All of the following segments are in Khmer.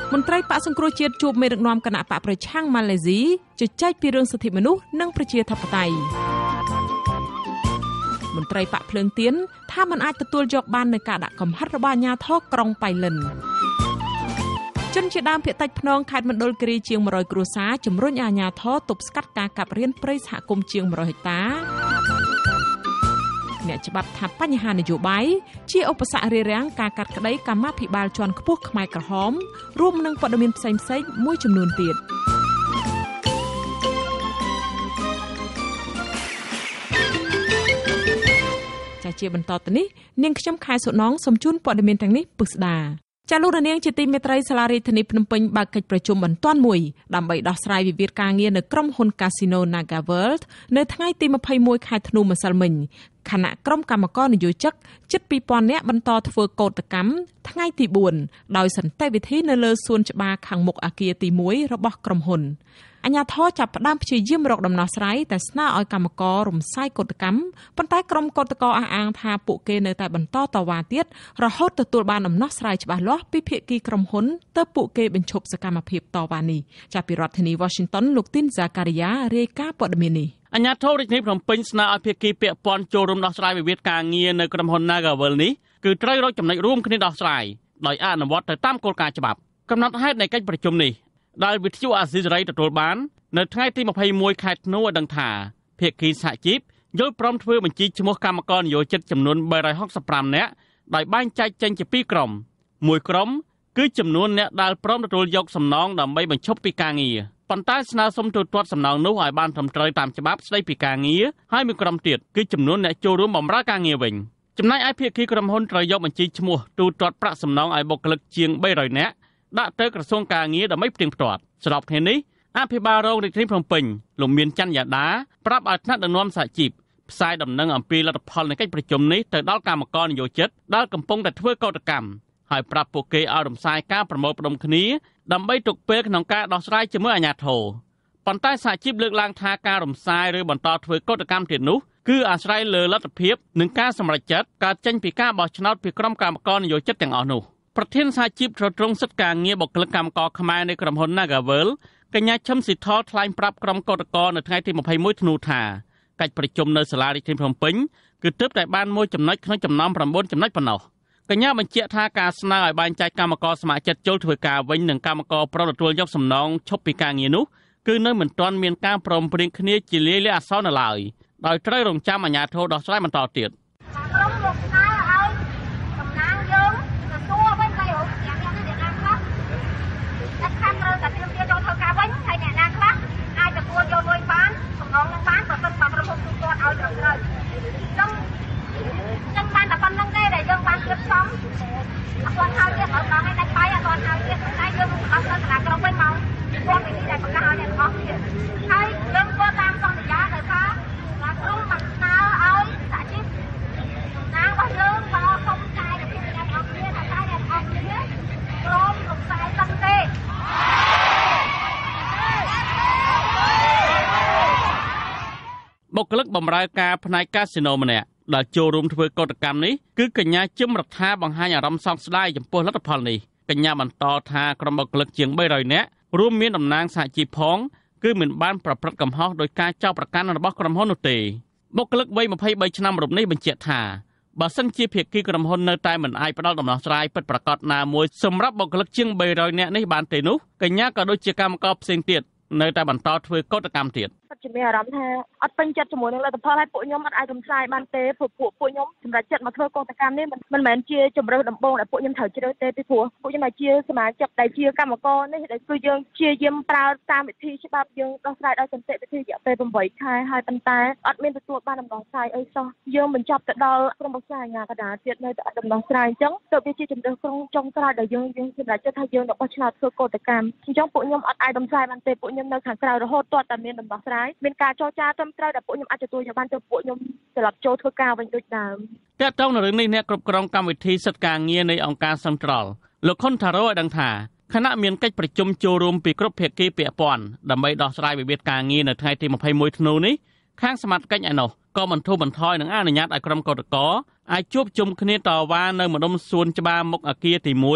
មន្ត្រីបកសង្គ្រោះជាតិជួបមេដឹកនាំគណៈបកប្រឆាំងម៉ាឡេស៊ីជជែកពីរឿងសិទ្ធិមនុស្សនិងប្រជាធិបតេយ្យមន្ត្រីបកភ្លើងទៀនថាមិនអាចទទួលយកបាននូវការដាក់កំហិតរបស់អាជ្ញាធរក្រុងប៉ៃលិនជនជាដើមភាគតិចភ្នងខេត្តមណ្ឌលគិរីជាង100គ្រួសារជំរុញអាជ្ញាធរទប់ស្កាត់ការកាប់រានព្រៃសហគមន៍ជាង100ហិកតាអ្នកច្បាប់ថាបញ្ហានយោបាយជាឧបសគ្គរារាំងការកាត់ក្តីកម្មាភិបាលជាន់ខ្ពស់ខ្មែរក្រហមរួមនឹងព័ត៌មានផ្សេងៗមួយចំនួនទៀតជាបន្តទៅនេះនាងខ្ញុំខែសុណងសូមជូនព័ត៌មានទាំងនេះពិស្ដាចាលោកនាងជាទីមេត្រីសាលារដ្ឋាភិបាលភ្នំពេញបើកកិច្ចប្រជុំបន្ទាន់មួយដើម្បីដោះស្រាយវិវាទការងារនៅក្រុមហ៊ុន Casino Naga World នៅថ្ងៃទី21ខែធ្នូម្សិលមិញខណៈក្រុមកម្មករនយោជិកជិត 2000 នាក់បន្តធ្វើកោតកម្មថ្ងៃទី4ដោយសន្តិវិធីនៅលើសួនច្បារខាងមុខអគារទី1របស់ក្រុមហ៊ុនអាជ្ញាធរចាប់ផ្ដើមព្យាយាមរកដំណោះស្រាយតែស្នើឲ្យកម្មកររំសាយកោតកម្មប៉ុន្តែក្រុមកោតក្រអះអាងថាពួកគេនៅតែបន្តតវ៉ាទៀតរហូតទទួលបានដំណោះស្រាយច្បាស់លាស់ពីភាគីក្រុមហ៊ុនទើបពួកគេបញ្ឈប់សកម្មភាពតវ៉ានេះចាប់ពីរដ្ឋធានី Washington លោកទីនហ្សាការីយ៉ារាយការណ៍ព័ត៌មាននេះអាជ្ញាធររាជធានីភ្នំពេញស្នើឲ្យភាគីពាក់ព័ន្ធចូលរួមដោះស្រាយវិវាទការងារនៅក្រុមហ៊ុន Nagavel នេះគឺត្រូវរកចំណុចរួមគ្នាដោះស្រាយដោយអនុវត្តទៅតាមគោលការណ៍ច្បាប់កំណត់ហេតុនៃកិច្ចប្រជុំនេះដែលវិទ្យុអាស៊ីសេរីទទួលបាននៅថ្ងៃទី21ខែធ្នូឲ្យដឹងថាភាគីសហជីពយល់ព្រមធ្វើបញ្ជីឈ្មោះកម្មករនយោជិតចំនួន365នាក់ដោយបែងចែកចេញជា2ក្រុមមួយក្រុមគឺចំនួនអ្នកដែលព្រមទទួលយកសំណងដើម្បីបញ្ឈប់ពីការងារប៉ុន្តែស្នើសុំទូទាត់សំណងនោះឲ្យបានត្រឹមត្រូវតាមច្បាប់ស្តីពីការងារហើយមួយក្រុមទៀតគឺចំនួនអ្នកចូលរួមបម្រើការងារវិញចំណែកឯភាគីក្រុមហ៊ុនត្រូវយកបញ្ជីឈ្មោះទូទាត់ប្រាក់សំណងឲ្យបុគ្គលិកជាង300នាក់ដាក់ទៅក្រសួងការងារដើម្បីផ្ទៀងផ្ទាត់ស្របគ្នានេះអភិបាលរងរាជធានីភ្នំពេញលោកមានច័ន្ទយ៉ាដាប្រាប់ឲ្យថ្នាក់ដឹកនាំសហជីពផ្សាយដំណឹងអំពីលទ្ធផលនៃកិច្ចប្រជុំនេះទៅដល់កម្មករនយោជិតដែលកំពុងតែធ្វើកោតកម្មហើយប្រាប់ពួកគេឲ្យរំសាយការប្រមូលផ្ដុំគ្នាដើម្បីទុកពេលក្នុងការដោះស្រាយជាមួយអាជ្ញាធរប៉ុន្តែសហជីពលើកឡើងថាការរំសាយឬបន្តធ្វើកោតកម្មទៀតនោះគឺអាស្រ័យលើលទ្ធភាពនិងការសម្រេចចិត្តកើតចេញពីការបោះឆ្នោតពីក្រុមកម្មករនយោជិតទាំងអស់នោះប្រធានសហជីពទ្រទ្រង់សិទ្ធិការងារបុគ្គលិកកម្មករខ្មែរនៃក្រុមហ៊ុន Nagavel កញ្ញាឈឹមស៊ីថលថ្លែងប្រាប់ក្រុមកោតក្រនៅថ្ងៃទី21ធ្នូថាកិច្ចប្រជុំនៅសាលារដ្ឋាភិបាលភ្នំពេញគឺទើបតែបានមួយចំណុចក្នុងចំណោម9ចំណុចប៉ុណ្ណោះកញ្ញាបញ្ជាក់ថាការស្នើឲ្យបែងចែកកម្មករស្ម័គ្រចិត្តចូលធ្វើការវិញនិងកម្មករប្រមទទួលយកសំណងឈប់ពីការងារនោះគឺនៅមិនទាន់មានការព្រមព្រៀងគ្នាជាលាយលក្ខណ៍អក្សរនៅឡើយដោយត្រូវរងចាំអាជ្ញាធរដោះស្រាយបន្តទៀតបុគ្គលិកបម្រើការផ្នែកកាស៊ីណូម្នាក់ដែលចូលរួមធ្វើកោតកម្មនេះគឺកញ្ញាជឹមរដ្ឋាបង្ហាញអារម្មណ៍សោកស្ដាយចំពោះលទ្ធផលនេះកញ្ញាបន្តថាក្រុមបុគ្គលិកជាង300នាក់រួមមានតំណាងសហជីពផងគឺមិនបានប្រព្រឹត្តកំហុសដោយការចោទប្រកាន់របស់ក្រុមហ៊ុននោះទេបុគ្គលិកវ័យ23ឆ្នាំរូបនេះបញ្ជាក់ថាបើសិនជាភាគីក្រុមហ៊ុននៅតែមិនអាចផ្ដល់ដំណោះស្រាយពិតប្រាកដណាមួយសម្រាប់បុគ្គលិកជាង300នាក់នេះបានទេនោះកញ្ញាក៏ដូចជាកម្មករផ្សេងទៀតនៅតែបន្តធ្វើកោតកម្មទៀតជំនឿអារម្មណ៍ថាអត់ពេញចិត្តជាមួយនឹងលទ្ធផលហើយពួកខ្ញុំអត់អាចរំសាយបានទេព្រោះពួកខ្ញុំសម្រាប់ចិត្តមកធ្វើកោតកម្មនេះមិនមែនជាជំរឿនដំបូងដែលពួកខ្ញុំត្រូវជ្រើសទេពីព្រោះពួកខ្ញុំជាសមាជិកដែលជាកម្មករនេះដែលគឺយើងព្យាយាមប្រើតាមវិធីច្បាប់យើងដោះស្រាយដោយសន្តិវិធីរយៈពេល8ខែហើយប៉ុន្តែអត់មានទទួលបានដំណោះស្រាយអីសោះយើងបញ្ចប់ទៅដល់ក្រុមប្រឹក្សាអាជ្ញាកណ្ដាលទៀតនៅតែអត់ដំណោះស្រាយអញ្ចឹងទៅវាជាជំរឿនក្រុងចុងក្រោយដែលយើងសម្រាប់ចិត្តថាយើងនឹងបោះឆ្នោតធ្វើកោតកម្មអញ្ចឹងពួកខ្ញុំអត់អាចរំសាយបានទេពួកខ្ញុំនៅខាងក្រៅរហូតទាល់តែមានដំណោះស្រាយមានការចរចាត្រឹមត្រូវដែលពួកខ្ញុំអាចទទួលយកបានទៅពួកខ្ញុំត្រឡប់ចូលធ្វើការវិញដូចដើមតើតើនៅរឿងនេះអ្នកគ្រប់គ្រងកម្មវិធីសិទ្ធិការងារនៃអង្គការសង្ត្រល់លោកខុនថារ៉ូឲ្យដឹងថាខណៈមានកិច្ចប្រជុំចូលរួមពីគ្រប់ភាគីពាក់ព័ន្ធដើម្បីដោះស្រាយវិវាទការងារនៅថ្ងៃទី21ធ្នូនេះខាងសមាជិកឯណោះក៏បន្ធូរបន្ថយនឹងអនុញ្ញាតឲ្យក្រុមកោតក្រអាចជួបជុំគ្នាតវ៉ានៅម្ដុំសួនច្បារមុខអគារទី1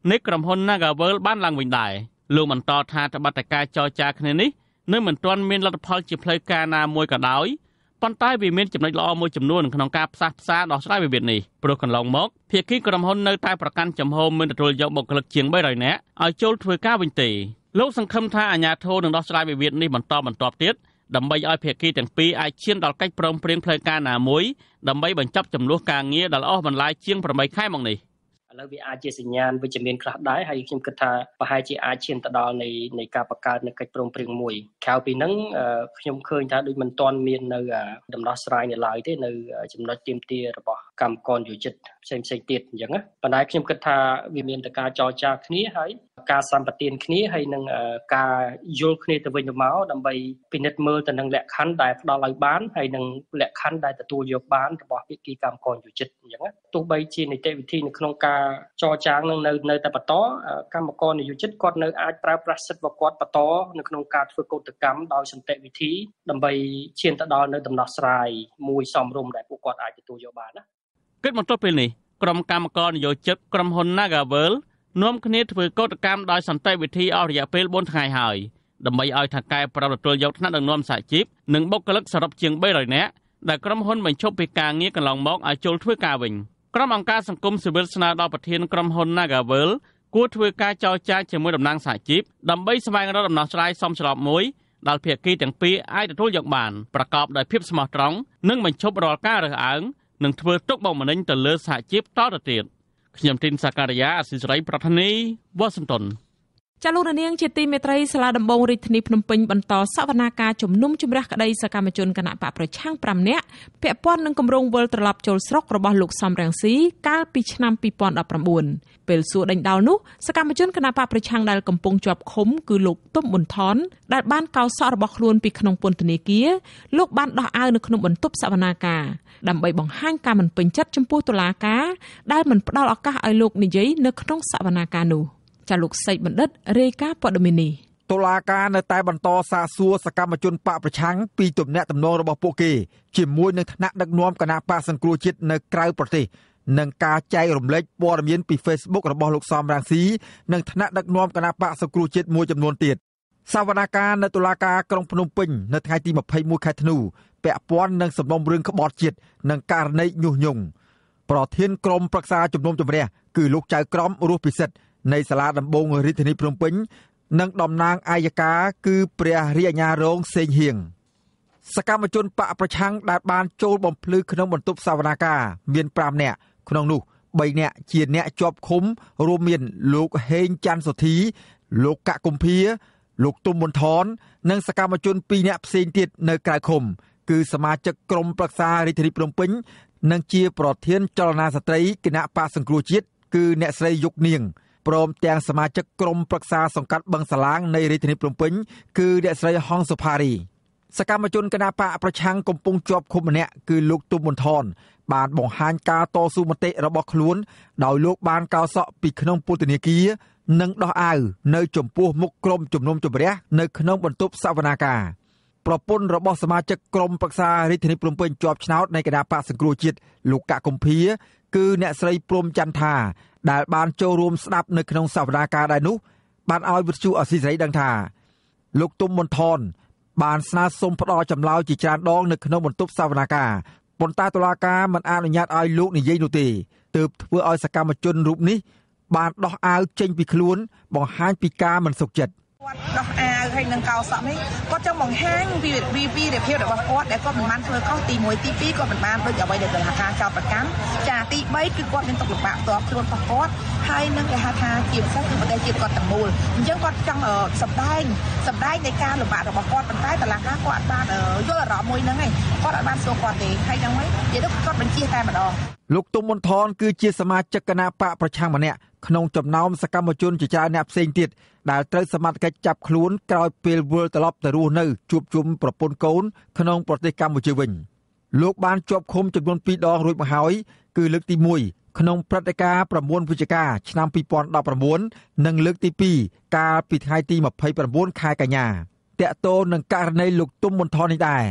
នៃក្រុមហ៊ុន Nagavel បានឡើងវិញដែរលោកបន្តថាតបតការចរចាគ្នានេះនៅមិនទាន់មានលទ្ធផលជាផ្លូវការណាមួយក៏ដោយប៉ុន្តែវាមានចំណុចល្អមួយចំនួនក្នុងការផ្សះផ្សាដោះស្រាយវិវាទនេះព្រោះកន្លងមកភាគីក្រុមហ៊ុននៅតែប្រកាន់ចំហមិនទទួលយកបុគ្គលិកជាង300នាក់ឲ្យចូលធ្វើការវិញទេលោកសង្ឃឹមថាអាជ្ញាធរនឹងដោះស្រាយវិវាទនេះបន្តបន្ទាប់ទៀតដើម្បីឲ្យភាគីទាំងពីរអាចឈានដល់កិច្ចព្រមព្រៀងផ្លូវការណាមួយដើម្បីបញ្ចប់ចំនួនការងារដែលអស់បន្លាយជាង8ខែមកនេះឥឡូវវាអាចជាសញ្ញាណវិជ្ជមានខ្លះដែរហើយខ្ញុំគិតថាប្រហែលជាអាចឈានទៅដល់នៃការបង្កើតនៅកិច្ចព្រមព្រៀងមួយក្រៅពីហ្នឹងខ្ញុំឃើញថាដូចមិនទាន់មាននៅដំណោះស្រាយនៅឡើយទេនៅចំណុចទាមទាររបស់កម្មករយោជិតផ្សេងទៀតអញ្ចឹងណាប៉ុន្តែខ្ញុំគិតថាវាមានតែការចរចាគ្នាហើយការសម្បទានគ្នាហើយនឹងការយល់គ្នាទៅវិញទៅមកដើម្បីពិនិត្យមើលទៅនឹងលក្ខខណ្ឌដែលផ្ដល់ឲ្យបានហើយនឹងលក្ខខណ្ឌដែលទទួលយកបានរបស់ភាគីកម្មករយោជិតអញ្ចឹងណាទោះបីជានីតិវិធីនៅក្នុងការចរចានឹងនៅតែបន្តកម្មករនិយោជិតគាត់នៅអាចប្រើប្រាស់សិទ្ធិរបស់គាត់បន្តនៅក្នុងការធ្វើកោតកម្មដោយសន្តិវិធីដើម្បីឈានទៅដល់នៅដំណោះស្រាយមួយសមរម្យដែលពួកគាត់អាចទទួលយកបានណាគិតមកទល់ពេលនេះក្រុមកម្មករនិយោជិតក្រុមហ៊ុន Nagavel នាំគ្នាធ្វើកោតកម្មដោយសន្តិវិធីអស់រយៈពេល4ថ្ងៃហើយដើម្បីឲ្យថៅកែប្រំទទួលយកថ្នាក់ដឹកនាំសហជីពនិងបុគ្គលិកសរុបជាង300នាក់ដែលក្រុមហ៊ុនបញ្ឈប់ពីការងារកន្លងមកឲ្យចូលធ្វើការវិញក្រុមអង្គការសង្គមស៊ីវិលស្នើដល់ប្រធានក្រុមហ៊ុន Nagavel គួរធ្វើការចរចាជាមួយតំណាងសហជីពដើម្បីស្វែងរកដំណោះស្រាយសមស្របមួយដែលភាគីទាំងពីរអាចទទួលយកបានប្រកបដោយភាពស្មោះត្រង់និងបញ្ឈប់រាល់ការរើសអើងនិងធ្វើទុកបុកម្នេញទៅលើសហជីពតទៅទៀតខ្ញុំទីនសាការីយ៉ាអសិរ័យប្រធានីវ៉ាស៊ីនតោនចាលោករនាងជាទីមេត្រីសាលាដំបងរាជធានីភ្នំពេញបន្តសវនាការជំនុំជម្រះក្តីសកម្មជនគណៈបកប្រឆាំង5នាក់ពាក់ព័ន្ធនឹងគម្រោងវិលត្រឡប់ចូលស្រុករបស់លោកសំរងស៊ីកាលពីឆ្នាំ2019ពេលសួរដេញដោលនោះសកម្មជនគណៈបកប្រឆាំងដែលកំពុងជាប់ឃុំគឺលោកទុំប៊ុនថនដែលបានកោសសក់របស់ខ្លួនពីក្នុងពន្ធនាគារលោកបានដោះអាវនៅក្នុងបន្ទប់សវនាការដើម្បីបង្ហាញការមិនពេញចិត្តចំពោះតុលាការដែលមិនផ្ដល់ឱកាសឲ្យលោកនិយាយនៅក្នុងសវនាការនោះចាលោកសេចបណ្ឌិតរាយការណ៍ព័ត៌មាននេះតុលាការនៅតែបន្តសាកសួរសកម្មជនបកប្រឆាំងពីទំនាក់ទំនងរបស់ពួកគេជាមួយនឹងថ្នាក់ដឹកនាំគណៈបកសង្គ្រោះជាតិនៅក្រៅប្រទេសនិងការចែករំលែកព័ត៌មានពី Facebook របស់លោកសំរងស៊ីនិងថ្នាក់ដឹកនាំគណៈបកសង្គ្រោះជាតិមួយចំនួនទៀតសវនាការនៅតុលាការក្រុងភ្នំពេញនៅថ្ងៃទី21ខែធ្នូពាក់ព័ន្ធនឹងសំណុំរឿងក្បត់ជាតិនិងករណីញុះញង់ប្រធានក្រុមប្រឹក្សាជំនុំជម្រះគឺលោកចៅក្រមរស់ពិសិដ្ឋនៃសាលាដំបងរាជធានីភ្នំពេញនិងតំណាងអัยការគឺព្រះរាជអាជ្ញារងសេងហៀងសកម្មជនបកប្រឆាំងដែលបានចូលបំភ្លឺក្នុងបន្ទប់សវនាការមាន5នាក់ក្នុងនោះ3នាក់ជាអ្នកជាប់ឃុំរួមមានលោកហេងច័ន្ទសុធីលោកកកុម្ភាលោកទុំប៊ុនថននិងសកម្មជន2នាក់ផ្សេងទៀតនៅក្រៅឃុំគឺសមាជិកក្រុមប្រឹក្សារាជធានីភ្នំពេញនិងជាប្រធានចលនាស្ត្រីគណៈបកសង្គ្រោះជាតិគឺអ្នកស្រីយុគនាងព្រមទាំងសមាជិកក្រុមប្រឹក្សាសង្កាត់បឹងសាឡាងនៃរាជធានីភ្នំពេញគឺអ្នកស្រីហងសុផារីសកម្មជនគណបកប្រឆាំងកំពុងជាប់ឃុំម្នាក់គឺលោកទុំប៊ុនថនបានបង្ហាញការតស៊ូមតិរបស់ខ្លួនដោយលោកបានកោសក់ពីក្នុងពន្ធនាគារនិងដោះអាវនៅចំពោះមុខក្រុមជំនុំជម្រះនៅក្នុងបន្ទប់សវនាការប្រពន្ធរបស់សមាជិកក្រុមប្រឹក្សារាជធានីភ្នំពេញជាប់ឆ្នោតនៃគណៈបកសង្គ្រោះជាតិលោកកកុម្ភាគឺអ្នកស្រីព្រំច័ន្ទថាដែលបានចូលរួមស្ដាប់នៅក្នុងសវនាការដែរនោះបានឲ្យវិទ្យុអស៊ីសេរីដឹងថាលោកទុំប៊ុនថនបានស្នើសុំផ្ដល់ចម្លើយជាច្រើនដងនៅក្នុងបន្ទប់សវនាការប៉ុន្តែតុលាការមិនអនុញ្ញាតឲ្យលោកនិយាយនោះទេទើបធ្វើឲ្យសកម្មជនរូបនេះបានដោះអាវចេញពីខ្លួនបង្ហាញពីការមិនសុខចិត្តគាត់ដោះអាវហើយនឹងកោសក់នេះគាត់ចង់បង្ហាញពីភាពរបស់គាត់ដែលគាត់មិនបានធ្វើខុសទី1ទី2គាត់មិនបានដូចអ្វីដែលតុលាការចោទប្រកាន់ចាទី3គឺគាត់មានទុកលំបាកផ្ទាល់ខ្លួនរបស់គាត់ហើយនឹងគេហៅថាជាពិសេសគឺប្រទេសជាតិគាត់ទាំងមូលអញ្ចឹងគាត់ចង់សម្ដែងនៃការលំបាករបស់គាត់ប៉ុន្តែតុលាការគាត់បានយល់អារម្មណ៍មួយហ្នឹងឯងគាត់អត់បានសួរគាត់ទេហើយយ៉ាងម៉េចនិយាយទៅគាត់បញ្ជាតែម្ដងលោកទុំប៊ុនថនគឺជាសមាជិកគណៈបកប្រឆាំងម្នាក់ក្នុងចំណោមសកម្មជនជាច្រើនអ្នកផ្សេងទៀតដែលត្រូវសមត្ថកិច្ចចាប់ខ្លួនក្រោយពេលវិលត្រឡប់ទៅរស់នៅជួបជុំប្រពន្ធកូនក្នុងប្រទេសកម្ពុជាវិញលោកបានជាប់ឃុំចំនួន2ដងរួចមកហើយគឺលើកទី1ក្នុងព្រឹត្តិការណ៍9វិច្ឆិកាឆ្នាំ2019និងលើកទី2កាលពីថ្ងៃទី29ខែកញ្ញាតាក់ទងនឹងករណីលោកទុំប៊ុនថននេះដែរ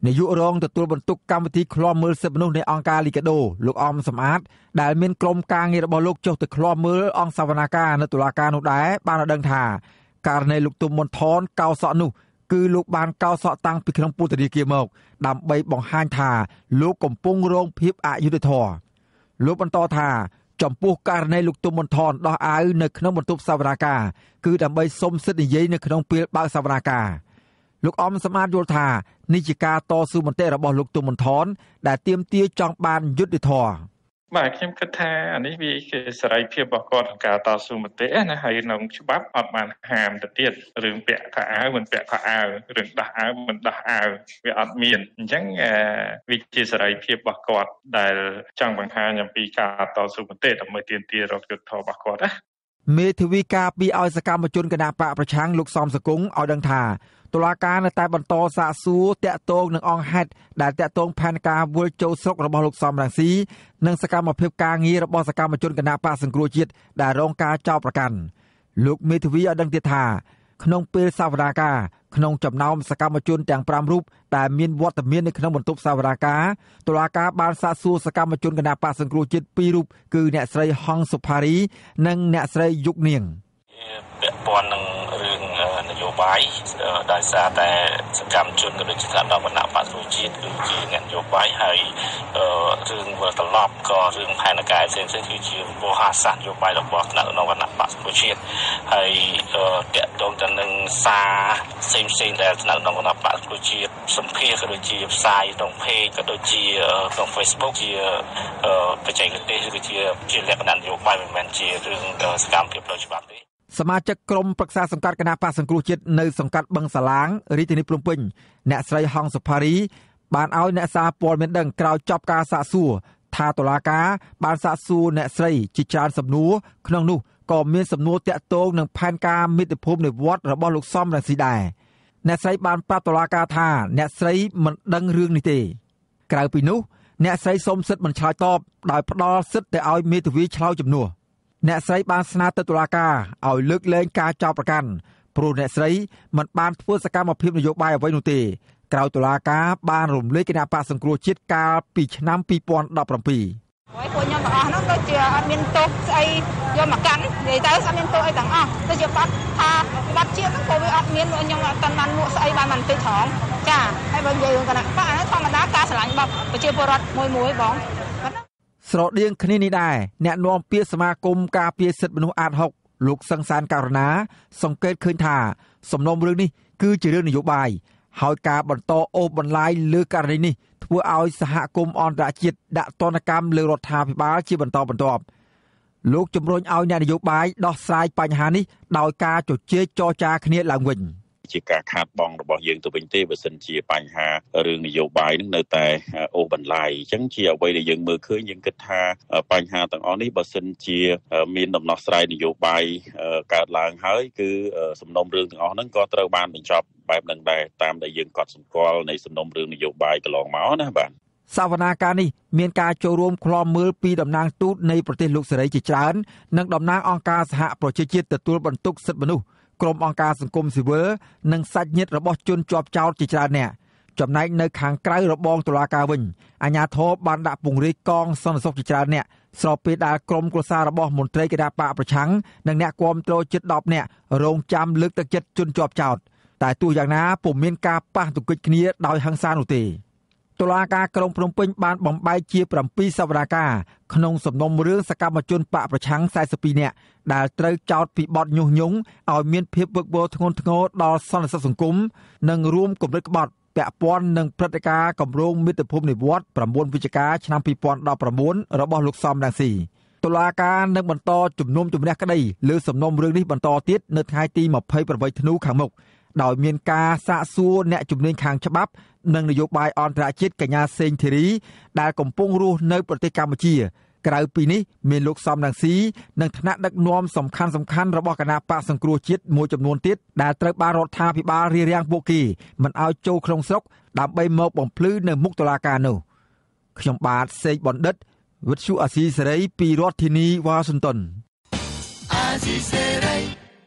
នាយករងទទួលបន្ទុកកម្មវិធីឃ្លាំមើលសិទ្ធិមនុស្សនៃអង្គការលីកាដូលោកអំសំអាតដែលមានក្រុមការងាររបស់លោកចុះទៅឃ្លាំមើលអង្គសវនាការនៅតុលាការនោះដែរបានឲ្យដឹងថាករណីលោកទុំមុនថនកោសក់នោះគឺលោកបានកោសក់តាំងពីក្នុងពន្ធនាគារមកដើម្បីបង្ហាញថាលោកកំពុងរងភាពអយុត្តិធម៌លោកបន្តថាចំពោះករណីលោកទុំមុនថនដោះអាវនៅក្នុងបន្ទប់សវនាការគឺដើម្បីសុំសិទ្ធិនិយាយនៅក្នុងពេលបើកសវនាការលោកអំសម្បត្តិយល់ថានេះជាការតស៊ូមតិរបស់លោកទុំមុនថនដែលទាមទារចង់បានយុត្តិធម៌បាទខ្ញុំគិតថាអានេះវាជាសេរីភាពរបស់គាត់ក្នុងការតស៊ូមតិណាហើយក្នុងច្បាប់អត់បានហាមទៅទៀតរឿងពាក់ខោអាវមិនពាក់ខោអាវរឿងដោះអាវមិនដោះអាវវាអត់មានអញ្ចឹងវាជាសេរីភាពរបស់គាត់ដែលចង់បង្ហាញអំពីការតស៊ូមតិដើម្បីទាមទាររកយុត្តិធម៌របស់គាត់ណាមេធាវីការពីឲ្យសកម្មជនគណបកប្រឆាំងលោកសំសកុងឲ្យដឹងថាតុលាការនៅតែបន្តសាកសួរតាក់ទងនឹងអង្គហេតុដែលតាក់ទងផែនការវិលចូលស្រុករបស់លោកសំរងស៊ីនិងសកម្មភាពការងាររបស់សកម្មជនគណបកសង្គ្រោះជាតិដែលរងការចោទប្រកាន់លោកមេធាវីឲ្យដឹងទៀតថាក្នុងពេលសវនាការក្នុងចំណោមសកម្មជនទាំង5រូបដែលមានវត្តមាននៅក្នុងបន្ទប់សវនាការតុលាការបានសាកសួរសកម្មជនគណបកសង្គ្រោះជាតិ2រូបគឺអ្នកស្រីហងសុផារីនិងអ្នកស្រីយុគនាងពាក់ព័ន្ធនឹងរឿងនយោបាយដោយសារតែសកម្មជនក៏ដូចជាថ្នាក់ដឹកនាំគណៈបកប្រជាជាតិគឺជាអ្នកនយោបាយហើយរឿងវិលត្រឡប់ក៏រឿងផែនការផ្សេងៗគឺជាវោហារសាស្ត្រនយោបាយរបស់ថ្នាក់ដឹកនាំគណៈបកប្រជាជាតិហើយតាក់ទងទៅនឹងសារផ្សេងៗដែលថ្នាក់ដឹកនាំគណៈបកប្រជាជាតិសម្ភាសក៏ដូចជាផ្សាយក្នុង page ក៏ដូចជាក្នុង Facebook ជាបច្ចេកទេសឬជាលក្ខណៈនយោបាយមិនមែនជារឿងសកម្មភាពផ្លូវច្បាប់ទេសមាជិកក្រុមប្រឹក្សាសង្កាត់គណៈបកសង្គ្រោះជាតិនៅសង្កាត់បឹងសាឡាងរាជធានីភ្នំពេញអ្នកស្រីហងសុផារីបានឲ្យអ្នកសារព័ត៌មានដឹងក្រោយចប់ការសាកសួរថាតុលាការបានសាកសួរអ្នកស្រីជាច្រើនសំណួរក្នុងនោះក៏មានសំណួរតាក់ទងនឹងផែនការមាតុភូមិនៃវត្តរបស់លោកសំរងស៊ីដែរអ្នកស្រីបានប្រាប់តុលាការថាអ្នកស្រីមិនដឹងរឿងនេះទេក្រៅពីនោះអ្នកស្រីសូមសិទ្ធិមិនឆ្លើយតបដោយផ្ដល់សិទ្ធិទៅឲ្យមេធាវីឆ្លើយជំនួសអ្នកស្រីបានស្នើទៅតុលាការឲ្យលើកលែងការចោទប្រកាន់ព្រោះអ្នកស្រីមិនបានធ្វើសកម្មភាពនយោបាយអ្វីនោះទេក្រោយតុលាការបានរំលែកគណៈបកសង្គ្រោះជាតិកាលពីឆ្នាំ2017 ហើយពួកខ្ញុំទាំងអស់ហ្នឹងដូចជាអត់មានទោសស្អីយកមកកាន់និយាយទៅអត់មានទោសអីទាំងអស់ដូចជាបាត់ថាបាត់ជាតិហ្នឹងក៏វាអត់មានខ្ញុំអត់តាន់បានលក់ស្អីបានបន្តិចត្រង់ចាហើយបើនិយាយរឿងគណៈបកហ្នឹងធម្មតាការឆ្លាញ់របស់ប្រជាពលរដ្ឋមួយបងស្រដៀងគ្នានេះដែរអ្នកនាំពាក្យសមាគមការពារសិទ្ធិមនុស្សអាត6លោកសង្សានករណាសង្កេតឃើញថាសំណុំរឿងនេះគឺជារឿងនយោបាយហើយការបន្តអូសបន្លាយលើករណីនេះធ្វើឲ្យសហគមន៍អន្តរជាតិដាក់ទណ្ឌកម្មលើរដ្ឋាភិបាលជាបន្តបន្ទាប់លោកជំរុញឲ្យអ្នកនយោបាយដោះស្រាយបញ្ហានេះដោយការជជែកចរចាគ្នាឡើងវិញជាការខាតបង់របស់យើងទៅវិញទេបើសិនជាបញ្ហារឿងនយោបាយនឹងនៅតែអូសបន្លាយអញ្ចឹងជាអ្វីដែលយើងមើលឃើញយើងគិតថាបញ្ហាទាំងអស់នេះបើសិនជាមានដំណោះស្រាយនយោបាយកើតឡើងហើយគឺសំណុំរឿងទាំងអស់ហ្នឹងក៏ត្រូវបានបញ្ចប់បែបហ្នឹងដែរតាមដែលយើងកត់សម្គាល់នៃសំណុំរឿងនយោបាយកន្លងមកណាបាទសវនាការនេះមានការចូលរួមឃ្លាំមើលពីតំណាងទូតនៃប្រទេសលោកសេរីជាច្រើននិងតំណាងអង្គការសហប្រជាជាតិទទួលបន្ទុកសិទ្ធិមនុស្សក្រុមអង្គការសង្គមស៊ីវិលនិងសាច់ញាតិរបស់ជនជាប់ចោទជាច្រើនអ្នកចំណែកនៅខាងក្រៅរបងតុលាការវិញអាជ្ញាធរបានដាក់ពង្រាយកងសន្តិសុខជាច្រើនអ្នកស្របពេលដែលក្រុមគ្រួសាររបស់មន្ត្រីគណៈបកប្រឆាំងនិងអ្នកគាំទ្រជិត10នាក់រងចាំលើកទឹកចិត្តជនជាប់ចោទតែទោះយ៉ាងណាពុំមានការប៉ះទង្គិចគ្នាដោយហិង្សានោះទេតុលាការក្រុងភ្នំពេញបានបំបែកជា7សវនាការក្នុងសំណុំរឿងសកម្មជនបកប្រឆាំង42នាក់ដែលត្រូវចោទពីបទញុះញង់ឲ្យមានភាពវឹកវរធ្ងន់ធ្ងរដល់សន្តិសុខសង្គមនិងរួមគំនិតក្បត់ពាក់ព័ន្ធនឹងព្រឹត្តិការណ៍គម្រោងមាតុភូមិនិវត្ត9វិច្ឆិកាឆ្នាំ2019របស់លោកសំរងស៊ីតុលាការនឹងបន្តជំនុំជម្រះក្តីលើសំណុំរឿងនេះបន្តទៀតនៅថ្ងៃទី28ធ្នូខាងមុខដោយមានការសាកសួរអ្នកជំនាញខាងច្បាប់និងនយោបាយអន្តរជាតិកញ្ញាសេងធីរីដែលកំពុងរស់នៅប្រទេសកម្ពុជាក្រៅពីនេះមានលោកសំរងស៊ីនិងថ្នាក់ដឹកនាំសំខាន់របស់គណៈបកសង្គ្រោះជាតិមួយចំនួនទៀតដែលត្រូវបានរដ្ឋាភិបាលរារាំងពួកគេមិនឲ្យចូលក្នុងស្រុកដើម្បីមកបំភ្លឺនៅមុខតុលាការនោះខ្ញុំបាទសេកបណ្ឌិតវិទ្យុអាស៊ីសេរីពីរដ្ឋធានីវ៉ាស៊ីនតោន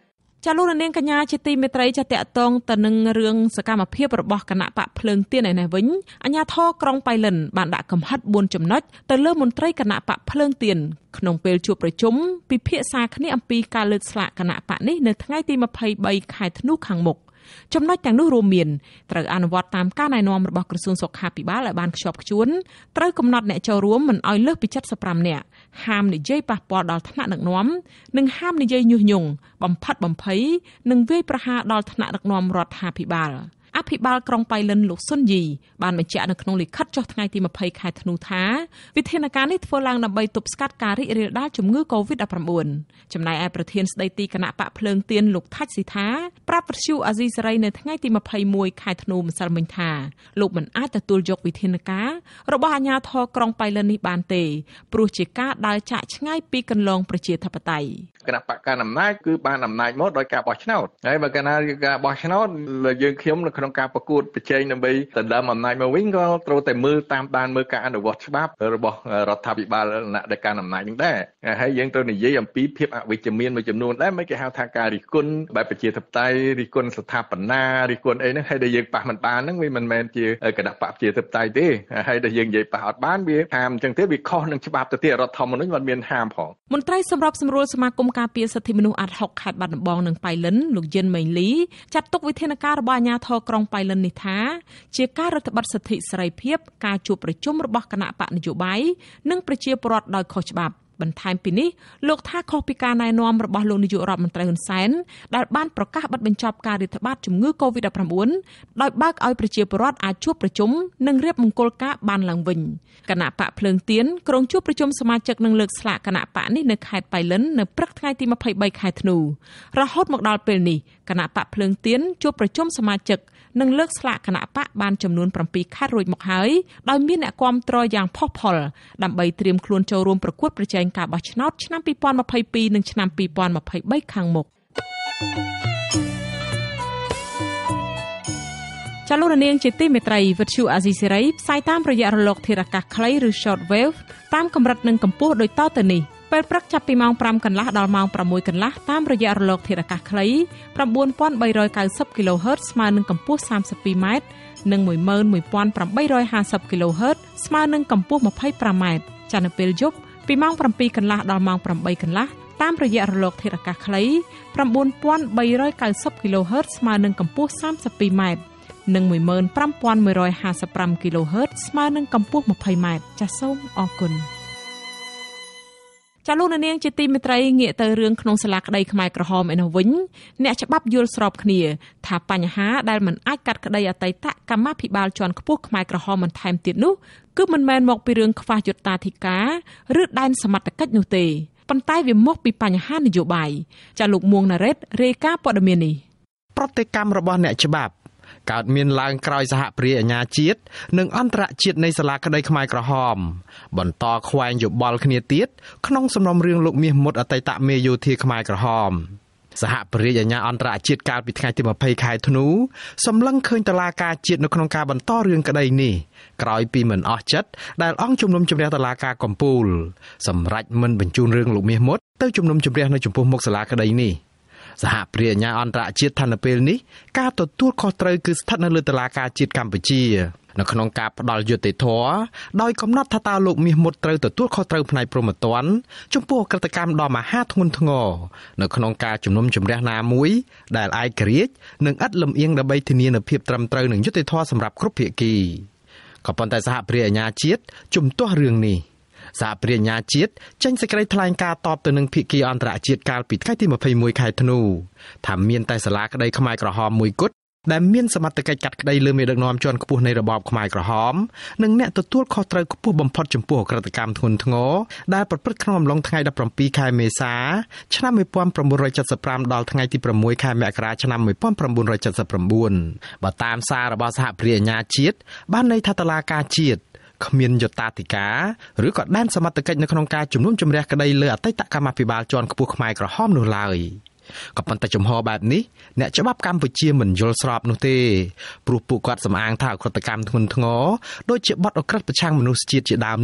ចាលោកនាងកញ្ញាជាទីមេត្រីចាតកតងទៅនឹងរឿងសកម្មភាពរបស់គណៈបកភ្លើងទៀនឯនេះវិញអាជ្ញាធរក្រុងប៉ៃលិនបានដាក់កំហិត4ចំណុចទៅលើមន្ត្រីគណៈបកភ្លើងទៀនក្នុងពេលជួបប្រជុំពិភាក្សាគ្នាអំពីការលើកស្លាកគណៈបកនេះនៅថ្ងៃទី23ខែធ្នូខាងមុខចំណុចទាំងនោះរួមមានត្រូវអនុវត្តតាមការណែនាំរបស់ក្រសួងសុខាភិបាលឲ្យបានខ្ជាប់ខ្ជួនត្រូវកំណត់អ្នកចូលរួមមិនឲ្យលើសពី75នាក់ហាមនិយាយប៉ះពាល់ដល់ថ្នាក់ដឹកនាំនិងហាមនិយាយញុះញង់បំផិតបំភ័យនិងវាយប្រហារដល់ថ្នាក់ដឹកនាំរដ្ឋាភិបាលអភិបាលក្រុងប៉ៃលិនលោកសុនយីបានបញ្ជាក់នៅក្នុងលិខិតចុះថ្ងៃទី20ខែធ្នូថាវិធានការនេះធ្វើឡើងដើម្បីទប់ស្កាត់ការរីករាលដាលជំងឺ Covid-19 ចំណែកឯប្រធានស្ដីទីគណៈបកភ្លើងទៀនលោកថាច់ស៊ីថាប្រាប់វិទ្យុអាស៊ីសេរីនៅថ្ងៃទី21ខែធ្នូម្សិលមិញថាលោកមិនអាចទទួលយកវិធានការរបស់អាជ្ញាធរក្រុងប៉ៃលិននេះបានទេព្រោះជាការដើរចាក់ឆ្ងាយពីគន្លងប្រជាធិបតេយ្យគណៈបកកណ្ដាលអំណាចគឺបានអំណាចមកដោយការបោះឆ្នោតហើយបើកាលណាការបោះឆ្នោតយើងខ្ញុំនៅក្នុងការប្រកួតប្រជែងដើម្បីដណ្ដើមអំណាចមកវិញក៏ត្រូវតែមើលតាមដានមើលការអនុវត្តច្បាប់របស់រដ្ឋាភិបាលដែលកាន់អំណាចនឹងដែរហើយយើងត្រូវនិយាយអំពីភាពអវិជ្ជមានមួយចំនួនដែរមិនគេហៅថាការរិះគន់បែបប្រជាធិបតេយ្យរិះគន់ស្ថាបនារិះគន់អីហ្នឹងហើយដែលយើងប៉ះមិនបានហ្នឹងវាមិនមែនជាគណៈបកប្រជាធិបតេយ្យទេហើយដែលយើងនិយាយប៉ះអត់បានវាហាមអញ្ចឹងទេវាខុសនឹងច្បាប់ទៅទៀតរដ្ឋធម្មនុញ្ញមិនមានហាមផងមន្ត្រីសម្របសម្រួលសមាគមការពារសិទ្ធិមនុស្សអាត់ហុកខេត្តបាត់ដំបងនិងប៉ៃលិនលោកយិនមេងលីចាត់ទុកវិធានការរបស់អាជ្ញាធរក្រុងប៉ៃលិននេះថាជាការរឹតបន្តឹងសិទ្ធិសេរីភាពការជួបប្រជុំរបស់គណៈបកនយោបាយនិងប្រជាពលរដ្ឋដោយខុសច្បាប់បន្ថែមពីនេះលោកថាខុសពីការណែនាំរបស់លោកនាយករដ្ឋមន្ត្រីហ៊ុនសែនដែលបានប្រកាសបិទបញ្ចប់ការរាតត្បាតជំងឺ Covid-19 ដោយបើកឲ្យប្រជាពលរដ្ឋអាចជួបប្រជុំនិងរៀបមង្គលការបានឡើងវិញគណៈបកភ្លើងទៀនក្រុងជួបប្រជុំសមាជិកនឹងលើកស្លាកគណៈបកនេះនៅខេត្តប៉ៃលិននៅព្រឹកថ្ងៃទី23ខែធ្នូរហូតមកដល់ពេលនេះគណៈបកភ្លើងទៀនជួបប្រជុំសមាជិកនឹងលើកស្លាកគណៈបកបានចំនួន7ខេត្តរួចមកហើយដោយមានអ្នកគាំទ្រយ៉ាងផុសផុលដើម្បីត្រៀមខ្លួនចូលរួមប្រកួតប្រជែងការបោះឆ្នោតឆ្នាំ2022និងឆ្នាំ2023ខាងមុខចាលោកនាងជាទីមេត្រីវិទ្យុអាស៊ីសេរីផ្សាយតាមរយៈរលកធារកាសខ្លីឬ short wave តាមកម្រិតនិងកម្ពស់ដូចតទៅនេះពេលព្រឹកចាប់ពីម៉ោង 5 កន្លះដល់ម៉ោង 6 កន្លះតាមរយៈរលកធារកាសខ្លី 9390 kHz ស្មើនឹងកម្ពស់ 32m និង 11850 kHz ស្មើនឹងកម្ពស់ 25m ចានៅពេលយប់ពីម៉ោង 7 កន្លះដល់ម៉ោង 8 កន្លះតាមរយៈរលកធារកាសខ្លី 9390 kHz ស្មើនឹងកម្ពស់ 32m និង 15155 kHz ស្មើនឹងកម្ពស់ 20m ចាសសូមអរគុណចាលោកនាងជាទីមេត្រីងាកទៅរឿងក្នុងសាលាក្តីខ្មែរក្រហមឯនោះវិញអ្នកច្បាប់យល់ស្របគ្នាថាបញ្ហាដែលមិនអាចកាត់ក្តីអតីតកម្មាភិបាលជាន់ខ្ពស់ខ្មែរក្រហមបន្ថែមទៀតនោះគឺមិនមែនមកពីរឿងខ្វះយុត្តាធិការឬដែនសមត្ថកិច្ចនោះទេប៉ុន្តែវាមកពីបញ្ហានយោបាយចាលោកមួងណារ៉េតរាយការណ៍ព័ត៌មាននេះប្រតិកម្មរបស់អ្នកច្បាប់កើតមានឡើងក្រោយសហព្រាអាជ្ញាជាតិនិងអន្តរជាតិនៃសាលាក្តីខ្មែរក្រហមបន្តខ្វែងយោបល់គ្នាទៀតក្នុងសំណុំរឿងលោកមាសមុតអតីតមេយោធាខ្មែរក្រហមសហព្រាអាជ្ញាអន្តរជាតិកាលពីថ្ងៃទី20ខែធ្នូសម្លឹងឃើញតុលាការជាតិនៅក្នុងការបន្តរឿងក្តីនេះក្រោយពីមិនអស់ចិត្តដែលអង្គជំនុំជម្រះតុលាការកំពូលសម្រេចមិនបញ្ជូនរឿងលោកមាសមុតទៅជំនុំជម្រះនៅចំពោះមុខសាលាក្តីនេះសហព្រាអាជ្ញាអន្តរជាតិថានៅពេលនេះការទទួលខុសត្រូវគឺស្ថិតនៅលើតុលាការជាតិកម្ពុជានៅក្នុងការផ្ដាល់យុត្តិធម៌ដោយកំណត់ថាតើលោកមាសមុតត្រូវទទួលខុសត្រូវផ្នែកព្រហ្មទណ្ឌចំពោះអក្រិតកម្មដ៏មហាធ្ងន់ធ្ងរនៅក្នុងការជំនុំជម្រះណាមួយដែលឯករាជ្យនិងឥតលំអៀងដើម្បីធានានូវភាពត្រឹមត្រូវនិងយុត្តិធម៌សម្រាប់គ្រប់ភាគីក៏ប៉ុន្តែសហព្រាអាជ្ញាជាតិជំទាស់រឿងនេះសហព្រាអាជ្ញាជាតិចេញសេចក្តីថ្លែងការណ៍តបទៅនឹងភាគីអន្តរជាតិកាលពីថ្ងៃទី21ខែធ្នូថាមានតែសាលាក្តីខ្មែរក្រហមមួយគត់ដែលមានសមត្ថកិច្ចកាត់ក្តីលើមេដឹកនាំជាន់ខ្ពស់នៃរបបខ្មែរក្រហមនិងអ្នកទទួលខុសត្រូវខ្ពស់បំផុតចំពោះអក្រិតកម្មធ្ងន់ធ្ងរដែលប្រព្រឹត្តក្នុងអំឡុងថ្ងៃ17ខែមេសាឆ្នាំ1975ដល់ថ្ងៃទី6ខែមករាឆ្នាំ1979បើតាមសាររបស់សហព្រាអាជ្ញាជាតិបានន័យថាតុលាការជាតិគ្មានយុត្តាធិការឬក៏ដែនសមត្ថកិច្ចនៅក្នុងការជំនុំជម្រះក្តីលើអតីតកម្មាភិបាលជាន់ខ្ពស់ខ្មែរក្រហមនោះឡើយក៏ប៉ុន្តែជំហរបែបនេះអ្នកច្បាប់កម្ពុជាមិនយល់ស្របនោះទេព្រោះពួកគាត់សំអាងថាអក្រិតកម្មធ្ងន់ធ្ងរដូចជាបទអក្រិតប្រឆាំងមនុស្សជាតិជាដើមនោះ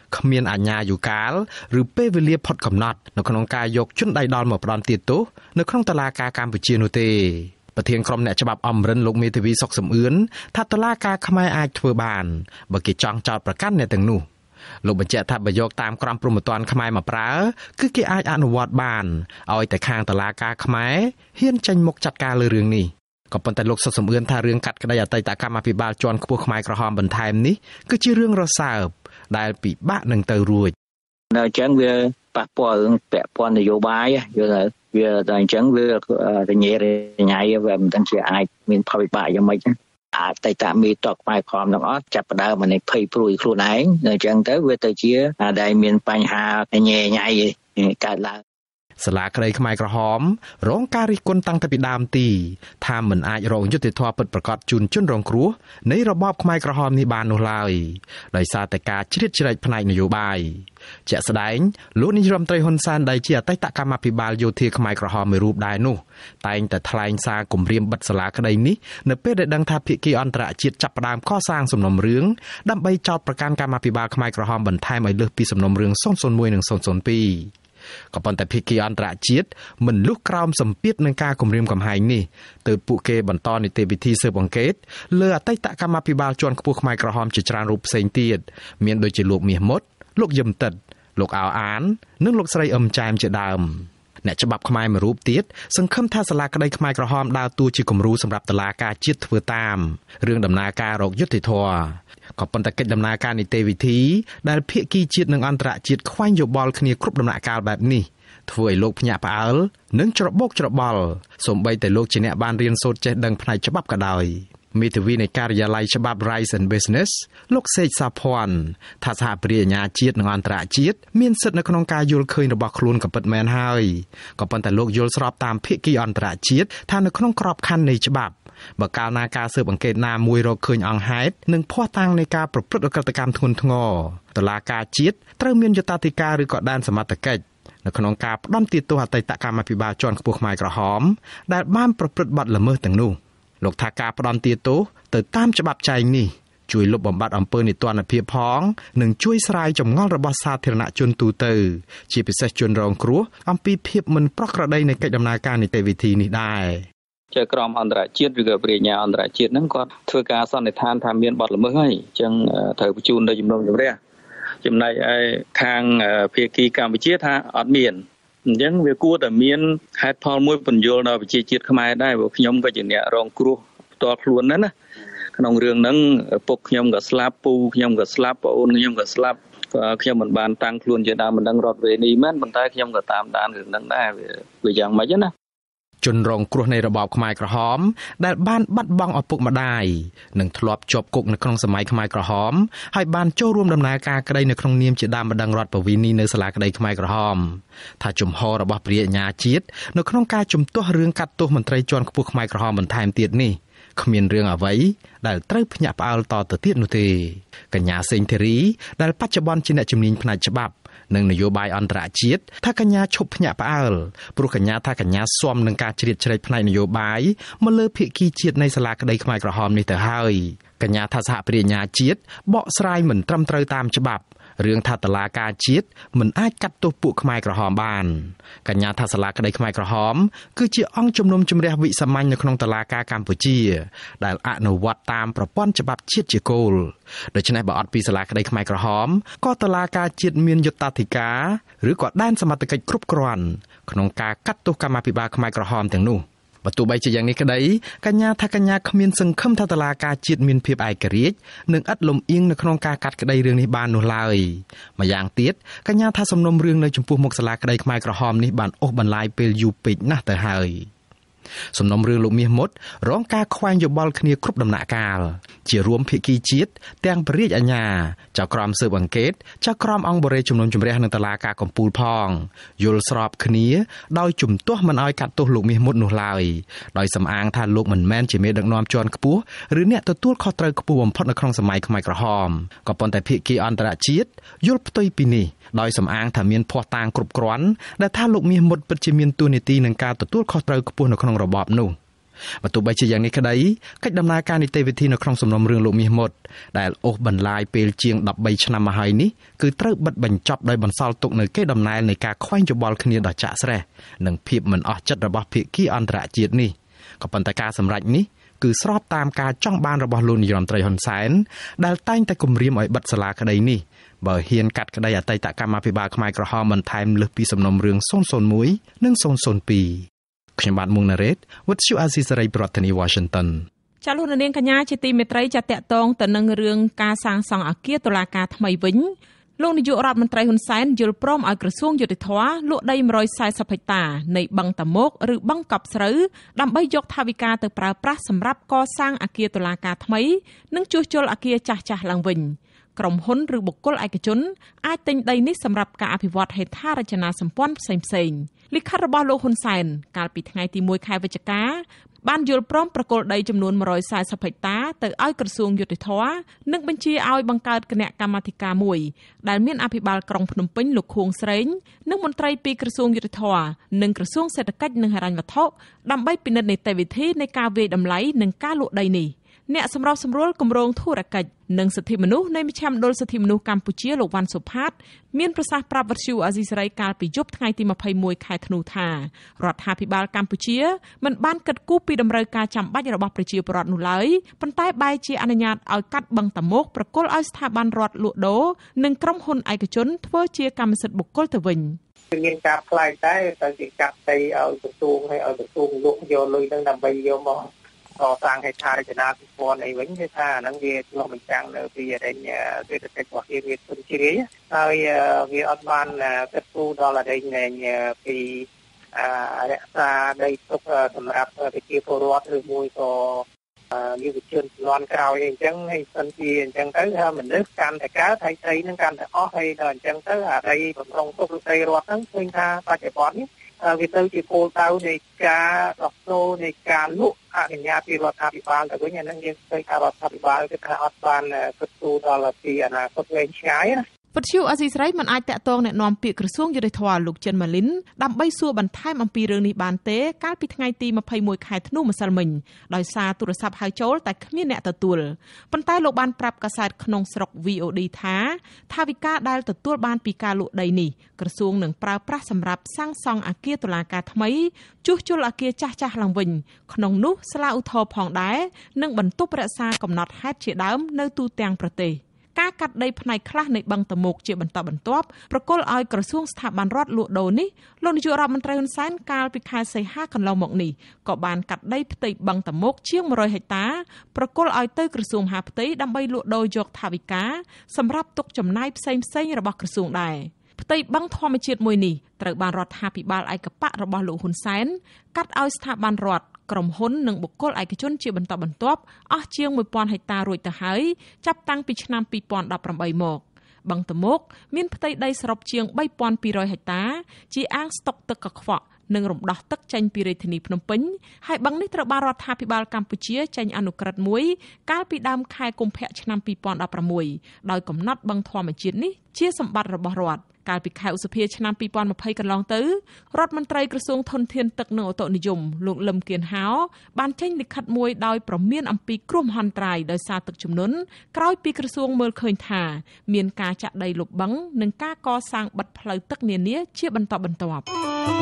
គ្មានអាជ្ញាយុកាលឬពេលវេលាផុតកំណត់នៅក្នុងការយកជនដៃដល់មកផ្ដន្ទាទោសនៅក្នុងតុលាការកម្ពុជានោះទេប្រធានក្រុមអ្នកច្បាប់អមរិនលោកមេធាវីសុកសំអឿនថាតុលាការខ្មែរអាចធ្វើបានបើគេចង់ចោទប្រកាន់អ្នកទាំងនោះលោកបញ្ជាក់ថាបើយកតាមក្រមព្រហ្មទណ្ឌខ្មែរមកប្រើគឺគេអាចអនុវត្តបានឲ្យតែខាងតុលាការខ្មែរហ៊ានចេញមុខចាត់ការលើរឿងនេះក៏ប៉ុន្តែលោកសុកសំអឿនថារឿងកាត់ក្តីអតីតកម្មាភិបាលជាន់ខ្ពស់ខ្មែរក្រហមបន្ថែមនេះគឺជារឿងរសើបដែលពិបាកនឹងទៅរួចនៅអញ្ចឹងវាប៉ះពាល់រឿងពាក់ព័ន្ធនយោបាយយល់ហើយវាតែអញ្ចឹងវារញ៉េរញ៉ៃវាមិនដឹងជាអាចមានផលវិបាកយ៉ាងម៉េចអតីតមេតកខ្មែរក្រមទាំងអស់ចាប់ផ្ដើមមកភ័យព្រួយខ្លួនឯងអញ្ចឹងទៅវាទៅជាដែលមានបញ្ហាញ៉េញ៉ៃកើតឡើងសាលាក្តីខ្មែរក្រហមរងការរិះគន់តាំងពីដើមទីថាមិនអាចរកយុត្តិធម៌ពិតប្រាកដជូនជនរងគ្រោះនៃរបបខ្មែរក្រហមនេះបាននោះឡើយដោយសារតែការជ្រៀតជ្រែកផ្នែកនយោបាយជាក់ស្ដែងលោកនាយរដ្ឋមន្ត្រីហ៊ុនសែនដែលជាអតីតកម្មាភិបាលយោធាខ្មែរក្រហមមួយរូបដែរនោះតែងតែថ្លែងសារគម្រាមបិទសាលាក្តីនេះនៅពេលដែលដឹងថាភាគីអន្តរជាតិចាប់ផ្ដើមកសាងសំណុំរឿងដើម្បីចោទប្រកាន់កម្មាភិបាលខ្មែរក្រហមបន្ថែមឲ្យលើសពីសំណុំរឿង001និង002ក៏ប៉ុន្តែភាគីអន្តរជាតិមិនលុះក្រោមសម្ពាធនឹងការគំរាមកំហែងនេះទើបពួកគេបន្តនីតិវិធីស៊ើបអង្កេតលើអតីតកម្មាភិបាលជាន់ខ្ពស់ខ្មែរក្រហមជាច្រើនរូបផ្សេងទៀតមានដូចជាលោកមាសមុតលោកយឹមតិតលោកអោអាននិងលោកស្រីអឹមចែមជាដើមអ្នកច្បាប់ខ្មែរមួយរូបទៀតសង្ឃឹមថាសាលាក្តីខ្មែរក្រហមដើរតួជាគំរូសម្រាប់តុលាការជាតិធ្វើតាមរឿងដំណើរការរកយុត្តិធម៌ក៏ប៉ុន្តែកិច្ចដំណើរការនីតិវិធីដែលភាគីជាតិនិងអន្តរជាតិខ្វែងយោបល់គ្នាគ្រប់ដំណាក់កាលបែបនេះធ្វើឲ្យលោកភ្ញាក់ផ្អើលនិងច្របូកច្របល់សូម្បីតែលោកជាអ្នកបានរៀនសូត្រចេះដឹងផ្នែកច្បាប់ក៏ដោយមេធាវីនៃការិយាល័យច្បាប់ Rights and Business លោកសេកសាភ័ណ្ឌថាសហប្រញ្ញាអាជាតិនិងអន្តរជាតិមានសិទ្ធិនៅក្នុងការយល់ឃើញរបស់ខ្លួនក៏ពិតមែនហើយក៏ប៉ុន្តែលោកយល់ស្របតាមភាគីអន្តរជាតិថានៅក្នុងក្របខ័ណ្ឌនៃច្បាប់បើកាលណាការស៊ើបអង្កេតណាមួយរកឃើញអង្គហេតុនិងភស្តុតាងនៃការប្រព្រឹត្តអក្រកម្មធ្ងន់ធ្ងរតុលាការជាតិត្រូវមានយុត្តិធម៌ឬក៏ដែនសមត្ថកិច្ចនៅក្នុងការផ្ដន្ទាទោសអតីតកម្មាភិបាលជាន់ខ្ពស់ខ្មែរក្រហមដែលបានប្រព្រឹត្តបទល្មើសទាំងនោះលោកថាការផ្ដន្ទាទោសទៅតាមច្បាប់ចែងនេះជួយលុបបំបាត់អំពើនីតិរដ្ឋភាពផងនិងជួយស្រាយចម្ងល់របស់សាធារណជនទូទៅជាពិសេសជនរងគ្រោះអំពីភាពមិនប្រក្រតីនៃកិច្ចដំណើរការនីតិវិធីនេះដែរជាក្រមអន្តរជាតិឬក៏ប្រាជ្ញាអន្តរជាតិហ្នឹងគាត់ធ្វើការសន្និដ្ឋានថាមានបទល្មើសហើយអញ្ចឹងត្រូវបញ្ជូនទៅជំនុំជម្រះចំណែកឯខាងភាគីកម្ពុជាថាអត់មានអញ្ចឹងវាគួរតែមានហេតុផលមួយពន្យល់ដល់ប្រជាជាតិខ្មែរដែរព្រោះខ្ញុំក៏ជាអ្នករងគ្រោះផ្ទាល់ខ្លួនដែរណាក្នុងរឿងហ្នឹងពុកខ្ញុំក៏ស្លាប់ពូខ្ញុំក៏ស្លាប់ប្អូនខ្ញុំក៏ស្លាប់ខ្ញុំមិនបានតាំងខ្លួនជាដើមមិនដឹងរត់វេនីមែនប៉ុន្តែខ្ញុំក៏តាមដានរឿងហ្នឹងដែរវាយ៉ាងម៉េចណាជនរងគ្រោះនៃរបបខ្មែរក្រហមដែលបានបាត់បង់ឪពុកម្ដាយនិងធ្លាប់ជាប់គុកនៅក្នុងសម័យខ្មែរក្រហមហើយបានចូលរួមដំណើរការក្តីនៅក្នុងនាមជាដើមបណ្ដឹងរដ្ឋបវេនីនៅសាលាក្តីខ្មែរក្រហមថាជំហររបស់ព្រះអាជ្ញាជាតិនៅក្នុងការជំទាស់រឿងកាត់ទោសមន្ត្រីជាន់ខ្ពស់ខ្មែរក្រហមបន្ថែមទៀតនេះគ្មានរឿងអ្វីដែលត្រូវភ្ញាក់ផ្អើលតទៅទៀតនោះទេកញ្ញាសេងធីរីដែលបច្ចុប្បន្នជាអ្នកជំនាញផ្នែកច្បាប់និងនយោបាយអន្តរជាតិថាកញ្ញាឈប់ភ្ញាក់ផ្អើលព្រោះកញ្ញាថាកញ្ញាស៊ាំនឹងការជ្រៀតជ្រែកផ្នែកនយោបាយមកលើភាគីជាតិនៃសាលាក្តីខ្មែរក្រហមនេះទៅហើយកញ្ញាថាសហប្រញ្ញាជាតិបកស្រាយមិនត្រឹមត្រូវតាមច្បាប់រឿងថាតុលាការជាតិមិនអាចកាត់ទោសពួកខ្មែរក្រហមបានកញ្ញាថាសាលាក្តីខ្មែរក្រហមគឺជាអង្គជំនុំជម្រះវិសាមញ្ញនៅក្នុងតុលាការកម្ពុជាដែលអនុវត្តតាមប្រព័ន្ធច្បាប់ជាតិជាគោលដូច្នេះបើអត់ពីសាលាក្តីខ្មែរក្រហមក៏តុលាការជាតិមានយុត្តិធម៌ឬក៏ដែនសមត្ថកិច្ចគ្រប់គ្រាន់ក្នុងការកាត់ទោសកម្មាភិបាលខ្មែរក្រហមទាំងនោះបើទោះបីជាយ៉ាងនេះក្តីកញ្ញាថាកញ្ញាគ្មានសង្ឃឹមថាតុលាការជាតិមានភាពឯករាជ្យនិងឥតលំអៀងនៅក្នុងការកាត់ក្តីរឿងនេះបាននោះឡើយម្យ៉ាងទៀតកញ្ញាថាសំណុំរឿងនៅចំពោះមុខសាលាក្តីខ្មែរក្រហមនេះបានអូសបន្លាយពេលយូរពេកណាស់ទៅហើយសំណុំរឿងលោកមាសមុតរងការខ្វែងយោបល់គ្នាគ្រប់ដំណាក់កាលជារួមភាគីជាតិទាំងព្រះរាជអាជ្ញាចៅក្រមស៊ើបអង្កេតចៅក្រមអង្គបរិយាជំនុំជម្រះនឹងតុលាការកំពូលផងយល់ស្របគ្នាដោយជំទាស់មិនឲ្យកាត់ទោសលោកមាសមុតនោះឡើយដោយសំអាងថាលោកមិនមែនជាមេដឹកនាំជាន់ខ្ពស់ឬអ្នកទទួលខុសត្រូវខ្ពស់បំផុតនៅក្នុងសម័យខ្មែរក្រហមក៏ប៉ុន្តែភាគីអន្តរជាតិយល់ផ្ទុយពីនេះដោយសំអាងថាមានភស្តុតាងគ្រប់គ្រាន់ដែលថាលោកមាសមុតពិតជាមានតួនាទីក្នុងការទទួលខុសត្រូវខ្ពស់នៅក្នុងរបបនោះបើទោះបីជាយ៉ាងនេះក្តីកិច្ចដំណើរការនីតិវិធីនៅក្នុងសំណុំរឿងលោកមាសមុតដែលអូសបន្លាយពេលជាង13ឆ្នាំមកហើយនេះគឺត្រូវបិទបញ្ចប់ដោយបន្សល់ទុកនៅកេរដំណែលនៃការខ្វែងយោបល់គ្នាដ៏ចាក់ស្រេះនិងភាពមិនអស់ចិត្តរបស់ភាគីអន្តរជាតិនេះក៏ប៉ុន្តែការសម្រេចនេះគឺស្របតាមការចង់បានរបស់លោកនាយរដ្ឋមន្ត្រីហ៊ុនសែនដែលតែងតែគម្រាមឲ្យបិទសាលាក្តីនេះបើហ៊ានកាត់ក្តីអតីតកម្មាភិបាលខ្មែរក្រហមបន្ថែមលើសពីសំណុំរឿង001និង002ខ្ញុំបាទមុងណារ៉េត With you Azisari ប្រធានាទី Washington ចាលោកនាងកញ្ញាជាទីមេត្រីចាតតងទៅនឹងរឿងការសាងសង់អគារតុលាការថ្មីវិញលោកនាយករដ្ឋមន្ត្រីហ៊ុនសែនយល់ព្រមឲ្យក្រសួងយុតិធធលក់ដី140ហិកតានៃបឹងតាមុកឬបឹងកប់ស្រូវដើម្បីយកថវិកាទៅប្រើប្រាស់សម្រាប់កសាងអគារតុលាការថ្មីនិងជួសជុលអគារចាស់ៗឡើងវិញក្រុមហ៊ុនឬបុគ្គលឯកជនអាចទិញដីនេះសម្រាប់ការអភិវឌ្ឍហេដ្ឋារចនាសម្ព័ន្ធផ្សេងៗលិខិតរបស់លោកហ៊ុនសែនកាលពីថ្ងៃទី1ខែវិច្ឆិកាបានយល់ព្រមប្រគល់ដីចំនួន140ហិកតាទៅឲ្យក្រសួងយុតិធធនិងបញ្ជាឲ្យបង្កើតគណៈកម្មាធិការមួយដែលមានអភិបាលក្រុងភ្នំពេញលោកខួងស្រេងនិងមន្ត្រីពីក្រសួងយុតិធធនិងក្រសួងសេដ្ឋកិច្ចនិងហិរញ្ញវត្ថុដើម្បីពិនិត្យនីតិវិធីនៃការវាយតម្លៃនិងការលក់ដីនេះអ្នកសម្របសម្រួលគម្រោងធុរកិច្ចនិងសិទ្ធិមនុស្សនៃមជ្ឈមណ្ឌលសិទ្ធិមនុស្សកម្ពុជាលោកវ៉ាន់សុផាតមានប្រសាសន៍ប្រាប់វិទ្យុអាស៊ីសេរីកាលពីយប់ថ្ងៃទី21ខែធ្នូថារដ្ឋាភិបាលកម្ពុជាមិនបានគិតគូរពីតម្រូវការចាំបាច់របស់ប្រជាពលរដ្ឋនោះឡើយប៉ុន្តែបែរជាអនុញ្ញាតឲ្យកាត់បឹងតាមុកប្រគល់ឲ្យស្ថាប័នរដ្ឋលក់ដូរនិងក្រុមហ៊ុនឯកជនធ្វើជាកម្មសិទ្ធិបុគ្គលទៅវិញមានការផ្លាយតែទៅជាកាត់ដីឲ្យក្រសួងឲ្យក្រសួងលក់យកលុយនឹងដើម្បីយកមកសាងហេដ្ឋារចនាសម្ព័ន្ធអីវិញគឺថាអាហ្នឹងវាឆ្លុះបញ្ចាំងនៅពីអរិញសេដ្ឋកិច្ចរបស់វាទុនជ្រាយហើយវាអត់បានគិតគូរដល់អរិញពីរក្សាដីទុកសម្រាប់ប្រជាពលរដ្ឋឬមួយក៏យុវជនជំនាន់ក្រោយអីអញ្ចឹងហើយសិនជាអញ្ចឹងទៅមនុស្សកាន់តែកើតហើយដីនឹងកាន់តែអស់ហើយដល់អញ្ចឹងទៅអាដីបំរុងទុកឬដីរដ្ឋហ្នឹងឃើញថាបច្ចុប្បន្ននេះវាទៅជាគោលដៅនៃការដោះដូរនៃការលក់អនុញ្ញាតពីរដ្ឋាភិបាលទៅវិញអាហ្នឹងយើងឃើញថារដ្ឋាភិបាលគឺថាអត់បានគិតគូរដល់ពីអនាគតវែងឆ្ងាយណាវិទ្យុអាស៊ីសេរីមិនអាចតាក់ទងណែនាំពាក្យក្រសួងយុតិធធលោកចិនម៉ាលីនដើម្បីសួរបន្ថែមអំពីរឿងនេះបានទេកាលពីថ្ងៃទី21ខែធ្នូម្សិលមិញដោយសារទូរស័ព្ទហៅចូលតែគ្មានអ្នកទទួលប៉ុន្តែលោកបានប្រាប់កាសែតក្នុងស្រុក VOD ថាថវិកាដែលទទួលបានពីការលក់ដីនេះក្រសួងនឹងប្រើប្រាស់សម្រាប់សាងសង់អគារតុលាការថ្មីជួសជុលអគារចាស់ៗឡើងវិញក្នុងនោះស្លាឧទ្ធរណ៍ផងដែរនិងបន្ទប់រក្សាកំណត់ហេតុជាដើមនៅទូទាំងប្រទេសការកាត់ដីផ្នែកខ្លះនៃបឹងតាមុកជាបន្តបន្ទាប់ប្រគល់ឲ្យក្រសួងស្ថាប័នរដ្ឋលក់ដូរនេះលោកនាយករដ្ឋមន្ត្រីហ៊ុនសែនកាលពីខែសីហាកន្លងមកនេះក៏បានកាត់ដីផ្ទៃបឹងតាមុកជាង100ហិកតាប្រគល់ឲ្យទៅក្រសួងមហាផ្ទៃដើម្បីលក់ដូរយកថវិកាសម្រាប់ទុកចំណាយផ្សេងៗរបស់ក្រសួងដែរផ្ទៃបឹងធម្មជាតិមួយនេះត្រូវបានរដ្ឋាភិបាលឯកបៈរបស់លោកហ៊ុនសែនកាត់ឲ្យស្ថាប័នរដ្ឋក្រុមហ៊ុននិងបុគ្គលឯកជនជាបន្តបន្ទាប់អស់ជាង 1000 ហិកតារួចទៅហើយចាប់តាំងពីឆ្នាំ2018មកបឹងតាមុកមានផ្ទៃដីសរុបជាង 3200 ហិកតាជាអាងស្តុកទឹកកខ្វក់និងរំដោះទឹកចេញពីរាជធានីភ្នំពេញហើយបឹងនេះត្រូវបានរដ្ឋាភិបាលកម្ពុជាចេញអនុក្រឹត្យមួយកាលពីដើមខែកុម្ភៈឆ្នាំ2016ដោយកំណត់បឹងធម្មជាតិនេះជាសម្បត្តិរបស់រដ្ឋកាលពីខែឧសភាឆ្នាំ2020កន្លងទៅរដ្ឋមន្ត្រីក្រសួងធនធានទឹកនិងអូតូនិយមលោកលឹមគៀនហោបានចេញលិខិតមួយដោយប្រមានអំពីគ្រោះមហន្តរាយដោយសារទឹកជំនន់ក្រោយពីក្រសួងមើលឃើញថាមានការចាក់ដីលុបបឹងនិងការកសាងបិទផ្លូវទឹកនានាជាបន្តបន្ទាប់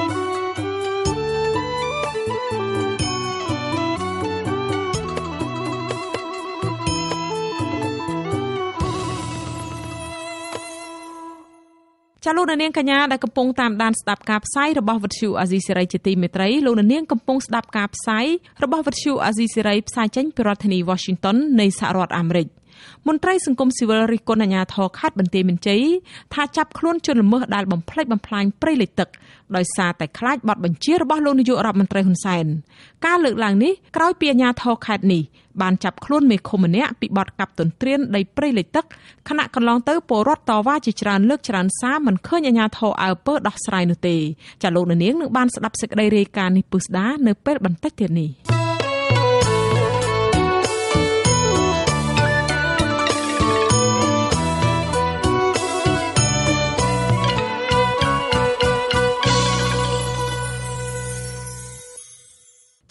ចាលោកនាងកញ្ញាដែលកំពុងតាមដានស្ដាប់ការផ្សាយរបស់វិទ្យុអាស៊ីសេរីជាទីមេត្រីលោកនាងកំពុងស្ដាប់ការផ្សាយរបស់វិទ្យុអាស៊ីសេរីផ្សាយចេញពីរដ្ឋធានី Washington នៃសហរដ្ឋអាមេរិកមន្ត្រីសង្គមស៊ីវិលរិះគន់អាជ្ញាធរខេត្តបន្ទាយមានជ័យថាចាប់ខ្លួនជនល្មើសដែលបំផ្លិចបំផ្លាញព្រៃលិចទឹកដោយសារតែខ្លាចបទបញ្ជារបស់លោកនាយករដ្ឋមន្ត្រីហ៊ុនសែនការលើកឡើងនេះក្រោយពីអាជ្ញាធរខេត្តនេះបានចាប់ខ្លួនមេឃុំម្នាក់ពីបទកាប់ទន្ទ្រានដីព្រៃលិចទឹកខណៈកន្លងទៅពលរដ្ឋតវ៉ាជាច្រើនលើកច្រើនសារមិនឃើញអាជ្ញាធរអើពើដោះស្រាយនោះទេចាលោកនាងនឹងបានស្ដាប់សេចក្តីរាយការណ៍នេះពុស្ដានៅពេលបន្តិចទៀតនេះ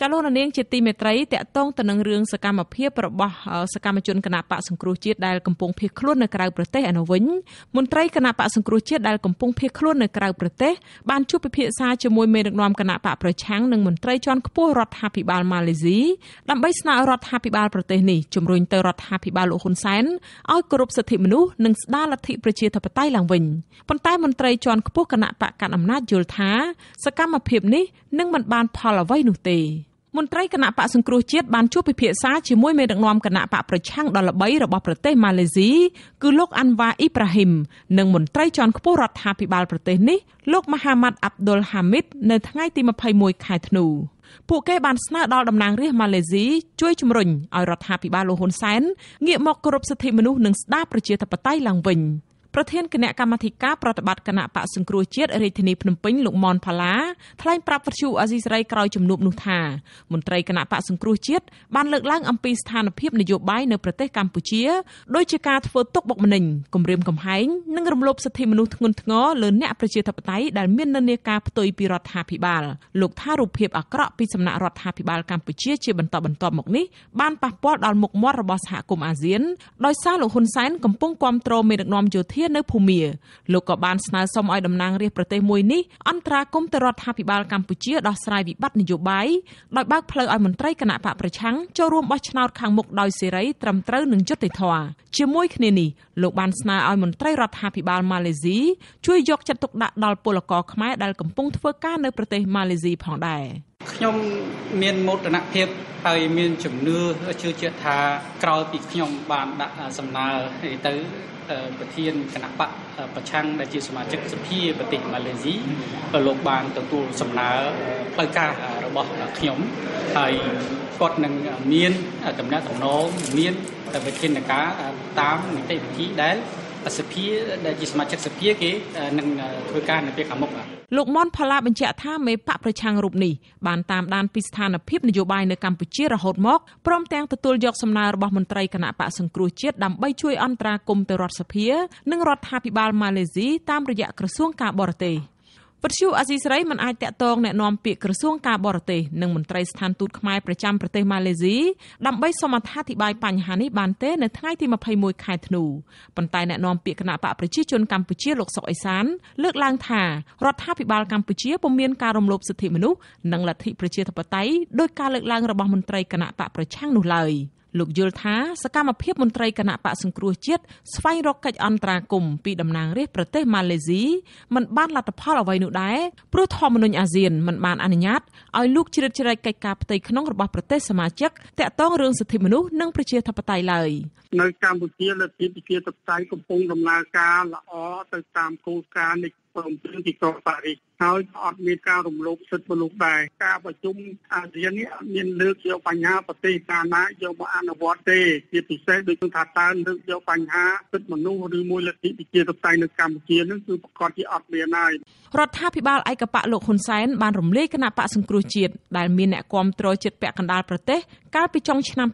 ចាលោកនាងជាទីមេត្រីតកតងទៅនឹងរឿងសកម្មភាពរបស់សកម្មជនគណបកសង្គ្រោះជាតិដែលកំពុងភៀសខ្លួននៅក្រៅប្រទេសឯនោះវិញមន្ត្រីគណបកសង្គ្រោះជាតិដែលកំពុងភៀសខ្លួននៅក្រៅប្រទេសបានជួបពិភាក្សាជាមួយមេដឹកនាំគណបកប្រឆាំងនិងមន្ត្រីជាន់ខ្ពស់រដ្ឋាភិបាលម៉ាឡេស៊ីដើម្បីស្នើរដ្ឋាភិបាលប្រទេសនេះជំរុញទៅរដ្ឋាភិបាលលោកហ៊ុនសែនឲ្យគោរពសិទ្ធិមនុស្សនិងស្ដារលទ្ធិប្រជាធិបតេយ្យឡើងវិញប៉ុន្តែមន្ត្រីជាន់ខ្ពស់គណបកកាន់អំណាចយល់ថាសកម្មភាពនេះនឹងមិនបានផលអ្វីនោះទេមន្ត្រីគណៈបកសង្គ្រោះជាតិបានជួបពិភាក្សាជាមួយមេដឹកនាំគណៈបកប្រឆាំងដ៏ល្បីរបស់ប្រទេសម៉ាឡេស៊ីគឺលោកអាន់វ៉ាអ៊ីប្រាហ៊ីមនិងមន្ត្រីជាន់ខ្ពស់រដ្ឋាភិបាលប្រទេសនេះលោកម៉ាហាម៉ាត់អាប់ឌុលហាមីតនៅថ្ងៃទី21ខែធ្នូពួកគេបានស្នើដល់តំណាងរាស្ត្រម៉ាឡេស៊ីជួយជំរុញឲ្យរដ្ឋាភិបាលលោកហ៊ុនសែនងាកមកគោរពសិទ្ធិមនុស្សនិងស្ដារប្រជាធិបតេយ្យឡើងវិញប្រធានគណៈកម្មាធិការប្រតិបត្តិគណៈបកសង្គ្រោះជាតិរាជធានីភ្នំពេញលោកមនផាឡាថ្លែងប្រាប់វិទ្យុអាស៊ីសេរីក្រោយជំនួបនោះថាមន្ត្រីគណៈបកសង្គ្រោះជាតិបានលើកឡើងអំពីស្ថានភាពនយោបាយនៅប្រទេសកម្ពុជាដោយជាការធ្វើទុកបុកម្នេញគំរាមកំហែងនិងរំលោភសិទ្ធិមនុស្សធ្ងន់ធ្ងរលើអ្នកប្រជាធិបតេយ្យដែលមាននិន្នាការផ្ទុយពីរដ្ឋាភិបាលលោកថារូបភាពអាក្រក់ពីសំណាក់រដ្ឋាភិបាលកម្ពុជាជាបន្តបន្ទាប់មកនេះបានប៉ះពាល់ដល់មុខមាត់របស់សហគមន៍អាស៊ានដោយសារលោកហ៊ុនសែនកំពុងគាំទ្រមេដឹកនាំយោធានៅភូមាលោកក៏បានស្នើសុំឲ្យតំណាងរាស្ត្រប្រទេសមួយនេះអន្តរាគមន៍ទៅរដ្ឋាភិបាលកម្ពុជាដោះស្រាយវិបត្តិនយោបាយដោយបើកផ្លូវឲ្យមន្ត្រីគណៈបកប្រឆាំងចូលរួមបោះឆ្នោតខាងមុខដោយសេរីត្រឹមត្រូវនិងយុត្តិធម៌ជាមួយគ្នានេះលោកបានស្នើឲ្យមន្ត្រីរដ្ឋាភិបាលម៉ាឡេស៊ីជួយយកចិត្តទុកដាក់ដល់ពលករខ្មែរដែលកំពុងធ្វើការនៅប្រទេសម៉ាឡេស៊ីផងដែរខ្ញុំមានមោទនភាពហើយមានជំនឿជឿជាក់ថាក្រោយពីខ្ញុំបានដាក់សំណើទៅប្រធានគណៈបកប្រឆាំងដែលជាសមាជិកសភាប្រទេសម៉ាឡេស៊ីលោកបានទទួលសំណើផ្លូវការរបស់ខ្ញុំហើយគាត់នឹងមានតំណែងតំណងមានវិធានការតាមនីតិវិធីដែលសភាដែលជាសមាជិកសភាគេនឹងធ្វើការនៅពេលខាងមុខលោកមនផាឡាបញ្ជាក់ថាមេបកប្រឆាំងរូបនេះបានតាមដានពីស្ថានភាពនយោបាយនៅកម្ពុជារហូតមកព្រមទាំងទទួលយកសំណើរបស់មន្ត្រីគណៈបកសង្គ្រោះជាតិដើម្បីជួយអន្តរាគមន៍ទៅរដ្ឋសភានិងរដ្ឋាភិបាលម៉ាឡេស៊ីតាមរយៈក្រសួងការបរទេសវិទ្យុអាស៊ីសេរីមិនអាចតាក់ទងแนะនាំពាក្យក្រសួងការបរទេសនិងមន្ត្រីស្ថានទូតខ្មែរប្រចាំប្រទេសម៉ាឡេស៊ីដើម្បីសូមអត្ថាធិប្បាយបញ្ហានេះបានទេនៅថ្ងៃទី21ខែធ្នូប៉ុន្តែแนะនាំពាក្យគណៈបកប្រជាជនកម្ពុជាលោកសុកអេសានលើកឡើងថារដ្ឋាភិបាលកម្ពុជាពុំមានការរំលោភសិទ្ធិមនុស្សនិងលទ្ធិប្រជាធិបតេយ្យដោយការលើកឡើងរបស់មន្ត្រីគណៈបកប្រឆាំងនោះឡើយលោកយល់ថាសកម្មភាពមន្ត្រីគណៈបកសង្គ្រោះជាតិស្វែងរកកិច្ចអន្តរាគមន៍ពីតំណាងរាស្ត្រប្រទេសម៉ាឡេស៊ីមិនបានលទ្ធផលអ្វីនោះដែរព្រោះធម្មនុញ្ញអាស៊ានមិនបានអនុញ្ញាតឲ្យលោកជ្រៀតជ្រែកកិច្ចការផ្ទៃក្នុងរបស់ប្រទេសសមាជិកតាក់ទងរឿងសិទ្ធិមនុស្សនិងប្រជាធិបតេយ្យឡើយនៅកម្ពុជាលទ្ធិប្រជាធិបតេយ្យកំពុងដំណើរការល្អទៅតាមគោលការណ៍នៃព្រមព្រៀងទីក្រុងប៉ារីសហើយអត់មានការរំលោភសិទ្ធិមនុស្សដែរការប្រជុំអាស៊ាននេះអត់មានលើកយកបញ្ហាប្រទេសណាណាយកមកអនុវត្តទេជាពិសេសដូចថាតើលើកយកបញ្ហាសិទ្ធិមនុស្សឬមួយលទ្ធិប្រជាធិបតេយ្យនៅកម្ពុជានឹងគឺប្រកាសជាអត់មានហើយរដ្ឋាភិបាលឯកបកលោកហ៊ុនសែនបានរំលាយគណៈបកសង្គ្រោះជាតិដែលមានអ្នកគាំទ្រជិតពាក់កណ្ដាលប្រទេសកាលពីចុងឆ្នាំ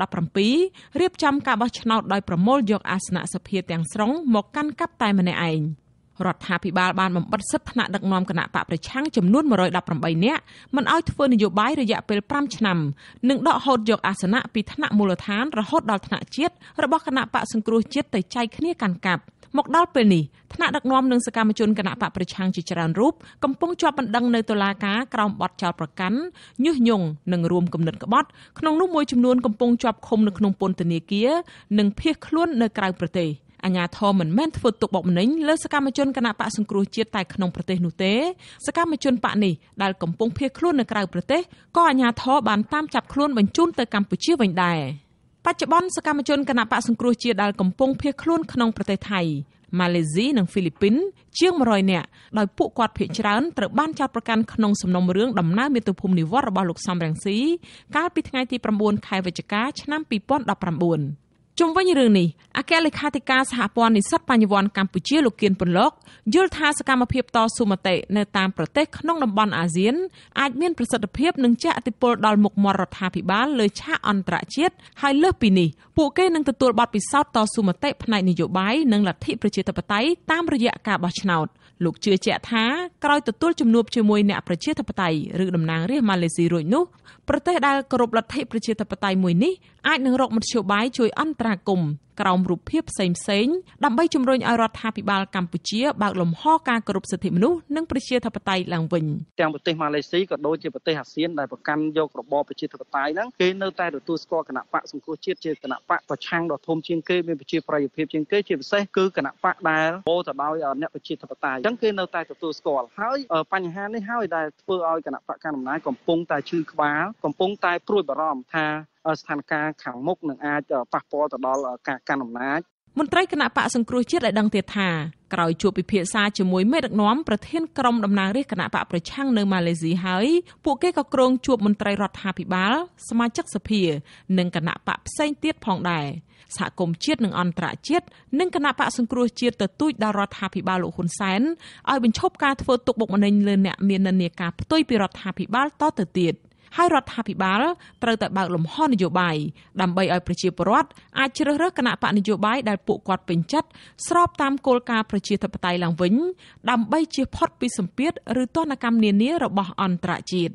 2017រៀបចំការបោះឆ្នោតដោយប្រមូលយកអាសនៈសភាទាំងស្រុងមកកាន់កាប់តែម្នាក់ឯងរដ្ឋាភិបាលបានបំបិទសិទ្ធិថ្នាក់ដឹកនាំគណៈបកប្រឆាំងចំនួន118នាក់មិនឲ្យធ្វើនយោបាយរយៈពេល5ឆ្នាំនិងដកហូតយកអាសនៈពីថ្នាក់មូលដ្ឋានរហូតដល់ថ្នាក់ជាតិរបស់គណៈបកសង្គ្រោះជាតិទៅចែកគ្នាកាន់កាប់មកដល់ពេលនេះថ្នាក់ដឹកនាំនិងសកម្មជនគណៈបកប្រឆាំងជាច្រើនរូបកំពុងជាប់បណ្ដឹងនៅតុលាការក្រោមបទចោទប្រកាន់ញុះញង់និងរួមគំនិតក្បត់ក្នុងនោះមួយចំនួនកំពុងជាប់ឃុំនៅក្នុងពន្ធនាគារនិងភៀសខ្លួននៅក្រៅប្រទេសអាជ្ញាធរមិនមែនធ្វើទុកបុកម្នេញលើសកម្មជនគណៈបកសង្គ្រោះជាតិតែក្នុងប្រទេសនោះទេសកម្មជនបកនេះដែលកំពុងភៀសខ្លួននៅក្រៅប្រទេសក៏អាជ្ញាធរបានតាមចាប់ខ្លួនបញ្ជូនទៅកម្ពុជាវិញដែរបច្ចុប្បន្នសកម្មជនគណៈបកសង្គ្រោះជាតិដែលកំពុងភៀសខ្លួនក្នុងប្រទេសថៃម៉ាឡេស៊ីនិងហ្វីលីពីនជាង100នាក់ដោយពួកគាត់ភាគច្រើនត្រូវបានចោទប្រកាន់ក្នុងសំណុំរឿងដំណើរមាតុភូមិនិវត្តន៍របស់លោកសំរងស៊ីកាលពីថ្ងៃទី9ខែវិច្ឆិកាឆ្នាំ2019ជុំវិញរឿងនេះអគ្គលេខាធិការសហព័ន្ធនិស្សិតបញ្ញវន្តកម្ពុជាលោកគៀនពន្លកយល់ថាសកម្មភាពតស៊ូមតិនៅតាមប្រទេសក្នុងតំបន់អាស៊ានអាចមានប្រសិទ្ធភាពនិងជះឥទ្ធិពលដល់មុខមាត់រដ្ឋាភិបាលលើឆាកអន្តរជាតិហើយលើសពីនេះពួកគេនឹងទទួលបទពិសោធន៍តស៊ូមតិផ្នែកនយោបាយនិងលទ្ធិប្រជាធិបតេយ្យតាមរយៈការបោះឆ្នោតលោកជឿជាក់ថាក្រោយទទួលជំនួបជាមួយអ្នកប្រជាធិបតេយ្យឬតំណាងរាស្ត្រម៉ាឡេស៊ីរួចនោះប្រទេសដែលគោរពលទ្ធិប្រជាធិបតេយ្យមួយនេះអាចនឹងរកមធ្យោបាយជួយអន្តរាគមន៍ក្រោមរូបភាពផ្សេងៗដើម្បីជំរុញឲ្យរដ្ឋាភិបាលកម្ពុជាបើកលំហការគោរពសិទ្ធិមនុស្សនិងប្រជាធិបតេយ្យឡើងវិញទាំងប្រទេសម៉ាឡេស៊ីក៏ដូចជាប្រទេសអាស៊ានដែលប្រកាន់យករបបប្រជាធិបតេយ្យហ្នឹងគេនៅតែទទួលស្គាល់គណៈបកសង្គ្រោះជាតិជាគណៈបកប្រឆាំងដ៏ធំជាងគេមានប្រជាប្រិយភាពជាងគេជាពិសេសគឺគណៈបកដែលពោលទៅដោយអ្នកប្រជាធិបតេយ្យអញ្ចឹងគេនៅតែទទួលស្គាល់ហើយបញ្ហានេះហើយដែលធ្វើឲ្យគណៈបកកណ្ដាលអំណាចកំពុងតែឈឺក្បាលកំពុងតែព្រួយបារម្ភថាស្ថានភាពខាងមុខនឹងអាចប៉ះពាល់ទៅដល់ការកាន់អំណាចមន្ត្រីគណៈបកសង្គ្រោះជាតិឲ្យដឹងទៀតថាក្រោយជួបពិភាក្សាជាមួយមេដឹកនាំប្រធានក្រុមតំណាងរាស្ត្រគណៈបកប្រឆាំងនៅម៉ាឡេស៊ីហើយពួកគេក៏គ្រោងជួបមន្ត្រីរដ្ឋាភិបាលសមាជិកសភានិងគណៈបកផ្សេងទៀតផងដែរសហគមន៍ជាតិនិងអន្តរជាតិនិងគណៈបកសង្គ្រោះជាតិទទូចដល់រដ្ឋាភិបាលលោកហ៊ុនសែនឲ្យបញ្ឈប់ការធ្វើទុកបុកម្នេញលើអ្នកមាននិន្នាការផ្ទុយពីរដ្ឋាភិបាលតទៅទៀតហើយរដ្ឋាភិបាលត្រូវតែបើកលំហនយោបាយដើម្បីឲ្យប្រជាពលរដ្ឋអាចជ្រើសរើសគណៈបកនយោបាយដែលពួកគាត់ពេញចិត្តស្របតាមគោលការណ៍ប្រជាធិបតេយ្យឡើងវិញដើម្បីជៀសផុតពីសម្ពាធឬទណ្ឌកម្មនានារបស់អន្តរជាតិ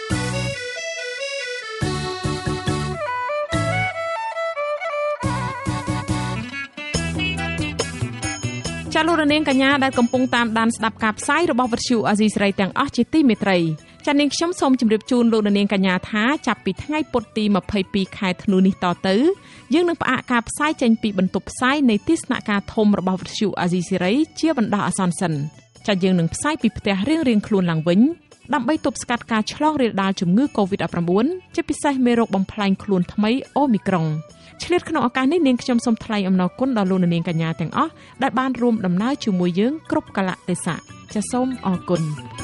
ចាលោករនាងកញ្ញាដែលកំពុងតាមដានស្ដាប់ការផ្សាយរបស់វិទ្យុអាស៊ីសេរីទាំងអស់ជាទីមេត្រីចានាងខ្ញុំសូមជម្រាបជូនលោករនាងកញ្ញាថាចាប់ពីថ្ងៃពុធទី22ខែធ្នូនេះតទៅយើងនឹងផ្អាកការផ្សាយចេញពីបន្ទប់ផ្សាយនៃទស្សនវិជ្ជាធំរបស់វិទ្យុអាស៊ីសេរីជាបណ្ដោះអាសន្នសិនចាយើងនឹងផ្សាយពីផ្ទះរៀងៗខ្លួនឡើងវិញដើម្បីទប់ស្កាត់ការឆ្លងរាលដាលជំងឺ Covid-19 ជាពិសេសមេរោគបំផ្លាញខ្លួនថ្មីអូមីក្រុងឆ្លៀតក្នុងឱកាសនេះនាងខ្ញុំសូមថ្លែងអំណរគុណដល់លោកនាងកញ្ញាទាំងអស់ដែលបានរួមដំណើរជាមួយយើងគ្រប់កលៈទេសៈចាសសូមអរគុណ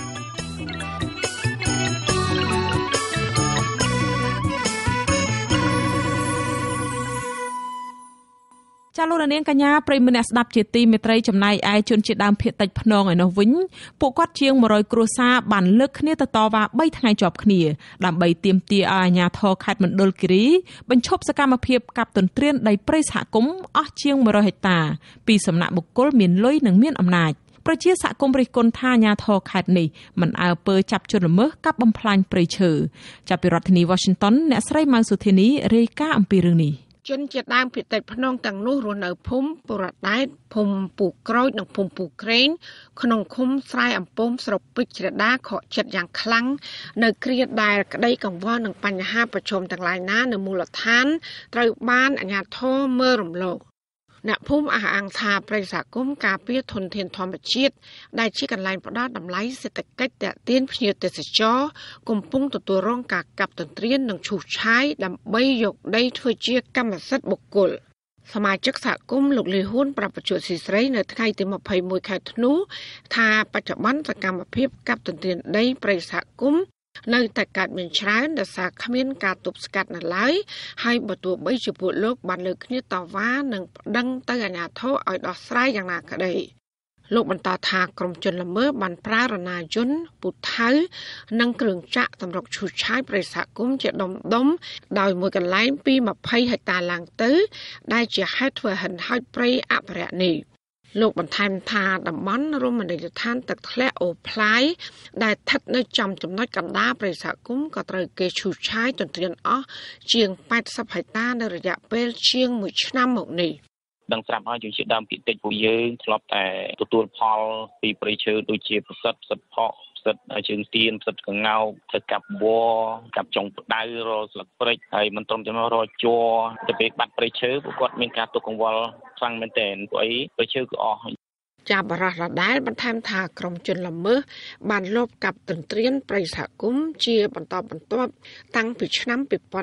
ចាលោករនាងកញ្ញាប្រិយមិត្តអ្នកស្ដាប់ជាទីមេត្រីចំណែកឯជនជាតិដើមភាគតិចភ្នងឯនោះវិញពួកគាត់ជាង100គ្រួសារបានលើកគ្នាទៅតវ៉ា3ថ្ងៃជាប់គ្នាដើម្បីទាមទារឲ្យអាជ្ញាធរខេត្តមណ្ឌលគិរីបញ្ឈប់សកម្មភាពកាប់ទន្ទ្រានដីព្រៃសហគមន៍អស់ជាង100ហិកតាពីសំណាក់បុគ្គលមានលុយនិងមានអំណាចប្រជាសហគមន៍រិះគន់ថាអាជ្ញាធរខេត្តនេះមិនអើពើចាប់ជនល្មើសកាប់បំផ្លាញព្រៃឈើចាប់ពីរដ្ឋធានី Washington អ្នកស្រីម៉ៅសុធានីរាយការណ៍អំពីរឿងនេះជនជាតិដើមភាគតិចភ្នងទាំងនោះរស់នៅភូមិបុរដែតភូមិពូក្រូចនិងភូមិពូក្រែងក្នុងឃុំស្រែអំពំស្រុកពេជ្រដាខកចិត្តយ៉ាងខ្លាំងនៅគ្រាដែលក្តីកង្វល់នឹងបញ្ហាប្រឈមទាំងឡាយណានៅមូលដ្ឋានត្រូវបានអាជ្ញាធរមើលរំលងអ្នកភូមិអះអាងថាប្រតិសហគមន៍ការពារធនធានធម្មជាតិដែលជាកន្លែងផ្ដល់តម្លៃសេដ្ឋកិច្ចទាក់ទាញភ្ញៀវទេសចរកំពុងទទួលរងការកាប់ទន្ទ្រាននិងឈូសឆាយដើម្បីយកដីធ្វើជាកម្មសិទ្ធិបុគ្គលសមាជិកសហគមន៍លោកលីហ៊ុនប្រាប់បច្ចុប្បន្នស៊ីស្រីនៅថ្ងៃទី21ខែធ្នូថាបច្ចុប្បន្នសកម្មភាពកាប់ទន្ទ្រានដីព្រៃសហគមន៍នៅតែកើតមានច្រើនដោយសារគ្មានការទប់ស្កាត់នៅឡើយហើយបើទោះបីជាពួកលោកបានលើកគ្នាតវ៉ានិងប្តឹងទៅអាជ្ញាធរឲ្យដោះស្រាយយ៉ាងណាក្តីលោកបន្តថាក្រុមជនល្មើសបានប្រើរណាយន្តពូថៅនិងគ្រឿងចាក់សម្រុកឈូសឆាយព្រៃសហគមន៍ជាដុំដោយមួយកន្លែងពី20ហិកតាឡើងទៅដែលជាហេតុធ្វើហិនហោចព្រៃអភិរក្សនេះលោកបន្ថែមថាតំបន់រមណីយដ្ឋានទឹកធ្លាក់អូផ្លាយដែលស្ថិតនៅចំចំណុចកណ្ដាលព្រៃសហគមន៍ក៏ត្រូវគេឈូសឆាយទន្ទ្រានអស់ជាង80ហិកតានៅរយៈពេលជាង1ឆ្នាំមកនេះដឹងស្រាប់ហើយជនជាតិដើមភាគតិចពួកយើងធ្លាប់តែទទួលផលពីព្រៃឈើដូចជាប្រសិទ្ធផកផ្សិតជើងទៀនផ្សិតកងោកធ្វើកាប់វកាប់ចុងផ្ដៅរស្លឹកព្រិចហើយមិនត្រឹមតែរជ័រទៅពេលបាត់ព្រៃឈើពួកគាត់មានការទុកកង្វល់ខ្លាំងមែនទែនព្រោះអីព្រៃឈើគឺអស់ចាបរោះរដែលបន្ថែមថាក្រុមជនល្មើសបានលបកាប់ទន្ទ្រានព្រៃសហគមន៍ជាបន្តបន្ទាប់តាំងពីឆ្នាំ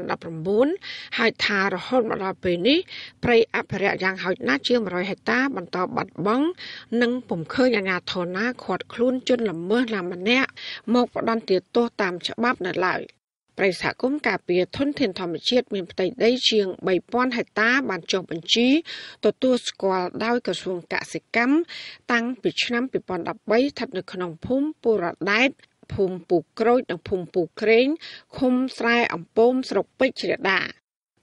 2019ហើយថារហូតមកដល់ពេលនេះព្រៃអភិរក្សយ៉ាងហោចណាស់ជាង100ហិកតាបន្តបាត់បង់និងពុំឃើញអាជ្ញាធរណាឃាត់ខ្លួនជនល្មើសណាម្នាក់មកផ្ដន្ទាទោសតាមច្បាប់នៅឡើយព្រៃសហគមន៍ការពារធនធានធម្មជាតិមានផ្ទៃដីជាង 3000 ហិកតាបានចុះបញ្ជីទទួលស្គាល់ដោយក្រសួងកសិកម្មតាំងពីឆ្នាំ2013ស្ថិតនៅក្នុងភូមិពុរដែតភូមិពូក្រូចនិងភូមិពូក្រែងឃុំស្រែអំពមស្រុកពេជ្រដា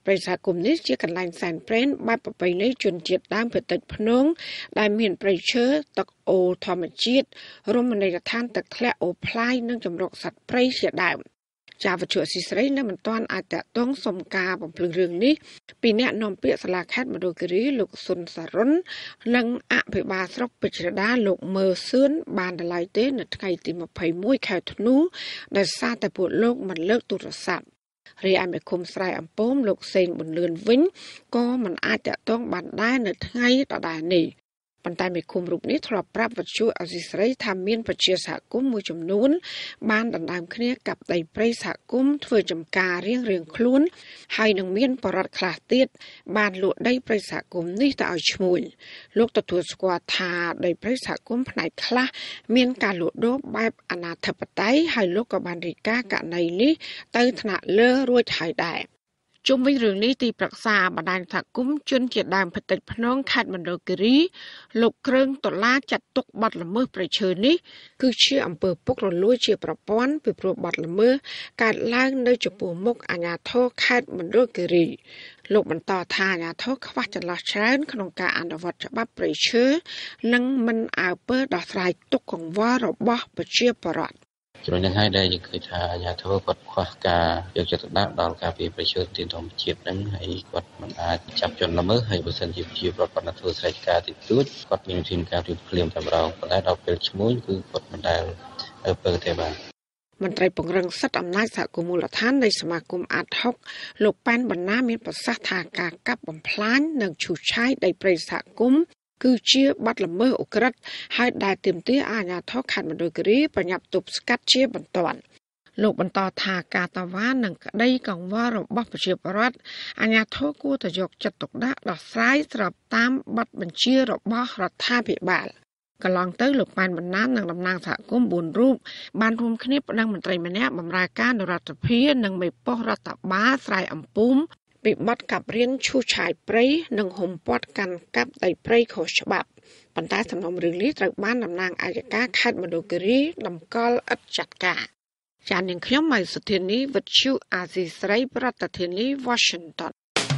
ព្រៃសហគមន៍នេះជាកន្លែងសែនព្រេនបែបប្រពៃណីជនជាតិដើមភាគតិចភ្នំដែលមានព្រៃឈើទឹកអូរធម្មជាតិរមណីយដ្ឋានទឹកធ្លាក់អូផ្លាយនិងចម្រុកសត្វព្រៃជាដើមចាវត្ថុអសីស្រីនៅមិនទាន់អាចតតងសុំការបំភ្លឺរឿងនេះពីអ្នកនាំពាក្យសាលាខេត្តមណ្ឌលគិរីលោកសុនសរុននិងអភិបាលស្រុកពេជ្រដាលោកមើសឿនបានដល់ឡើយទេនៅថ្ងៃទី21ខែធ្នូដែលសារតែពួកលោកមិនលើកទូរស័ព្ទរីឯមេឃុំស្រែអំពមលោកសេងប៊ុនលឿនវិញក៏មិនអាចតតងបានដែរនៅថ្ងៃដដែលនេះប៉ុន្តែមេឃុំរូបនេះធ្លាប់ប្រាប់វិទ្យុអសីស្រីថាមានប្រជាសហគមន៍មួយចំនួនបានដណ្ដើមគ្នាកាប់ដីព្រៃសហគមន៍ធ្វើចំការរៀងៗខ្លួនហើយនឹងមានបរិវត្តខ្លះទៀតបានលក់ដីព្រៃសហគមន៍នេះទៅឲ្យឈ្មួញលោកទទួលស្គាល់ថាដីព្រៃសហគមន៍ផ្នែកខ្លះមានការលក់ដូរបែបអនាធិបតេយ្យហើយលោកក៏បានរាយការណ៍ករណីនេះទៅថ្នាក់លើរួចហើយដែរជុំវិញរឿងនេះទីប្រឹក្សាបណ្ដាញសហគមន៍ជនជាតិដើមភាគតិចភ្នំខេត្តមណ្ឌលគិរីលោកគ្រឿងដុល្លារចាត់ទុកបទល្មើសព្រៃឈើនេះគឺជាអំពើពុករលួយជាប្រព័ន្ធពីព្រោះបទល្មើសកើតឡើងនៅចំពោះមុខអាជ្ញាធរខេត្តមណ្ឌលគិរីលោកបន្តថាអាជ្ញាធរខ្វះចន្លោះច្រើនក្នុងការអនុវត្តច្បាប់ព្រៃឈើនិងមិនអើពើដោះស្រាយទុកកង្វល់របស់ប្រជាពលរដ្ឋជំរុញនឹងឲ្យដែលយើងឃើញថាអាជ្ញាធរគាត់ខ្វះការយកចិត្តទុកដាក់ដល់ការពារប្រយោជន៍ទីធម្មជាតិហ្នឹងហើយគាត់មិនអាចចាប់ជនល្មើសហើយបើសិនជាប្រជាពលរដ្ឋគាត់ធ្វើស្រេចការទីទួចគាត់មានវិធានការព្រាមតែម្ដងប៉ុន្តែដល់ពេលឈ្មោះគឺគាត់មិនដែលពើទេបាទមន្ត្រីពង្រឹងសិទ្ធិអំណាចសហគមន៍មូលដ្ឋាននៃសមាគមអាត់ហុកលោកប៉ែនបណ្ណាមានប្រសាសន៍ថាការកាប់បំផ្លាញនិងឈូសឆាយដីព្រៃសហគមន៍គឺជាបទល្មើសឧក្រិដ្ឋហើយដែលទាមទារអាជ្ញាធរខេត្តមណ្ឌលគិរីប្រញាប់ទប់ស្កាត់ជាបន្ទាន់លោកបន្តថាការតវ៉ានិងក្តីកង្វល់របស់ប្រជាពលរដ្ឋអាជ្ញាធរគួរតែយកចិត្តទុកដាក់ដោះស្រាយស្របតាមបទបញ្ជារបស់រដ្ឋាភិបាលកន្លងទៅលោកប៉ែនបណ្ណានិងតំណាងសហគមន៍4រូបបានរួមគ្នាប្តឹងមន្ត្រីម្នាក់បម្រើការនរដ្ឋាភិបាលនិងមេប៉ុស្តិ៍រដ្ឋបាលស្រែអំពុំពីបទកាប់រៀនឈូសឆាយព្រៃនិងហុំព័ទ្ធកាន់កាប់ដីព្រៃខុសច្បាប់ប៉ុន្តែសំណុំរឿងនេះត្រូវបានតំណាងអัยការខេត្តមណ្ឌលគិរីតម្កល់ឥតចាត់ការចាននាងខ្ញុំម៉ៃសុធានីវិទ្យុអាស៊ីស្រីប្រធានាធិបតី Washington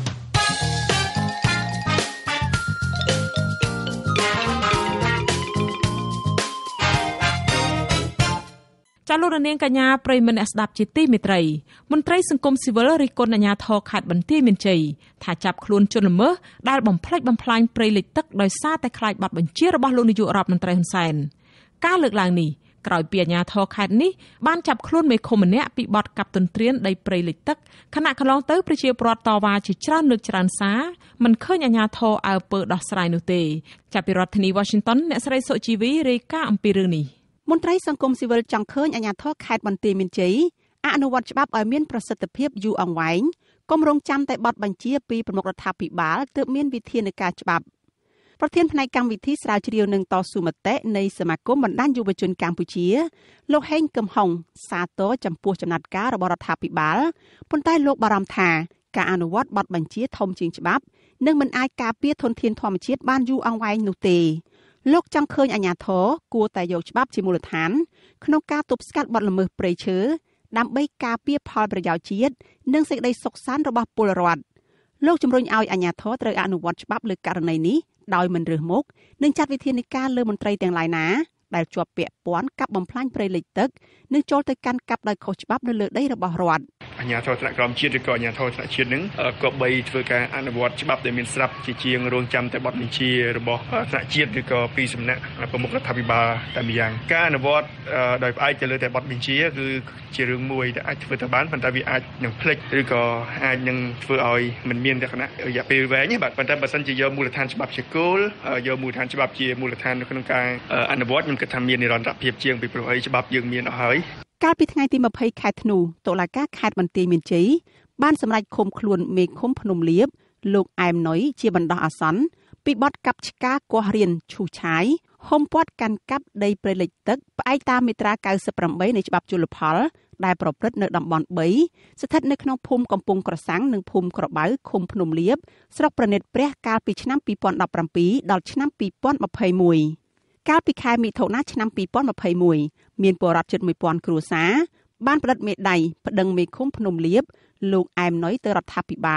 ចាលោករនាងកញ្ញាប្រិយមិត្តអ្នកស្ដាប់ជាទីមេត្រីមន្ត្រីសង្គមស៊ីវិលរិះគន់អាជ្ញាធរខេត្តបន្ទាយមានជ័យថាចាប់ខ្លួនជនល្មើសដែលបំផ្លិចបំផ្លាញព្រៃលិចទឹកដោយសារតែខ្លាចបទបញ្ជារបស់លោកនាយករដ្ឋមន្ត្រីហ៊ុនសែនការលើកឡើងនេះក្រោយពីអាជ្ញាធរខេត្តនេះបានចាប់ខ្លួនមេឃុំម្នាក់ពីបទកាប់ទន្ទ្រានដីព្រៃលិចទឹកខណៈកន្លងទៅប្រជាពលរដ្ឋតវ៉ាជាច្រើនលើកច្រើនសារមិនឃើញអាជ្ញាធរអើពើដោះស្រាយនោះទេចាប់ពីរដ្ឋធានី Washington អ្នកស្រីសុជីវីរាយការណ៍អំពីរឿងនេះមន្ត្រីសង្គមស៊ីវិលចង់ឃើញអាជ្ញាធរខេត្តបន្ទាយមានជ័យអនុវត្តច្បាប់ឲ្យមានប្រសិទ្ធភាពយូរអង្វែងកុំរងចាំតែបទបញ្ជាពីប្រមុខរដ្ឋាភិបាលទើបមានវិធានការច្បាប់ប្រធានផ្នែកកម្មវិធីស្រាវជ្រាវនិងតស៊ូមតិនៃសមាគមបណ្ដាញយុវជនកម្ពុជាលោកហេងកឹមហុងសាទរចំពោះចំណាត់ការរបស់រដ្ឋាភិបាលប៉ុន្តែលោកបារម្ភថាការអនុវត្តបទបញ្ជាធំជាងច្បាប់នឹងមិនអាចការពារធនធានធម្មជាតិបានយូរអង្វែងនោះទេលោកចង់ឃើញអាជ្ញាធរគួរតែយកច្បាប់ជាមូលដ្ឋានក្នុងការទប់ស្កាត់បទល្មើសព្រៃឈើដើម្បីការពារផលប្រយោជន៍ជាតិនិងសេចក្តីសុខសាន្តរបស់ពលរដ្ឋលោកជំរុញឲ្យអាជ្ញាធរត្រូវអនុវត្តច្បាប់លើករណីនេះដោយមិនរើសមុខនិងចាត់វិធានការលើមន្ត្រីទាំងឡាយណាដែលជាប់ពាក់ព័ន្ធកັບបំផ្លាញព្រៃលិចទឹកនិងចូលទៅកាន់កាប់ដោយខុសច្បាប់នៅលើដីរបស់រដ្ឋអាជ្ញាធរថ្នាក់ក្រោមជាតិឬក៏អាជ្ញាធរថ្នាក់ជាតិនឹងក៏បីធ្វើការអនុវត្តច្បាប់ដែលមានស្រាប់ជាជាងរងចាំតែបទបញ្ជារបស់ថ្នាក់ជាតិឬក៏ពីសំណាក់ប្រមុខរដ្ឋាភិបាលតែម្យ៉ាងការអនុវត្តដោយផ្អែកទៅលើតែបទបញ្ជាគឺជារឿងមួយដែលអាចធ្វើទៅបានប៉ុន្តែវាអាចនឹងភ្លេចឬក៏អាចនឹងធ្វើឲ្យមិនមានលក្ខណៈរយៈពេលវែងបាទប៉ុន្តែបើសិនជាយកមូលដ្ឋានច្បាប់ជាគោលយកមូលដ្ឋានច្បាប់ជាមូលដ្ឋាននៅក្នុងការអនុវត្តខ្ញុំគិតថាមាននិរន្តរភាពជាងពីព្រោះអីច្បាប់យើងមានអស់ហើយកាលពីថ្ងៃទី20ខែធ្នូតុលាការខេត្តបន្ទាយមានជ័យបានសម្រេចឃុំខ្លួនមេឃុំភ្នំលៀបលោកអែមណុយជាបណ្ដោះអាសន្នពីបទកាប់ឆ្ការគាស់រៀនឈូសឆាយហុំព័ទ្ធកាន់កាប់ដីព្រៃលិចទឹកផ្អែកតាមមាត្រា98នៃច្បាប់ជលផលដែលប្រព្រឹត្តនៅតំបន់3ស្ថិតនៅក្នុងភូមិកំពង់ក្រសាំងនិងភូមិក្របៅឃុំភ្នំលៀបស្រុកប្រណិតព្រះកាលពីឆ្នាំ2017ដល់ឆ្នាំ2021កាលពីខែមិថុនាឆ្នាំ2021មានពលរដ្ឋជិត 1000 គ្រួសារបានផ្តិតមេដៃប្តឹងមេឃុំភ្នំលៀបលោកអែមណុយទៅរដ្ឋាភិបាល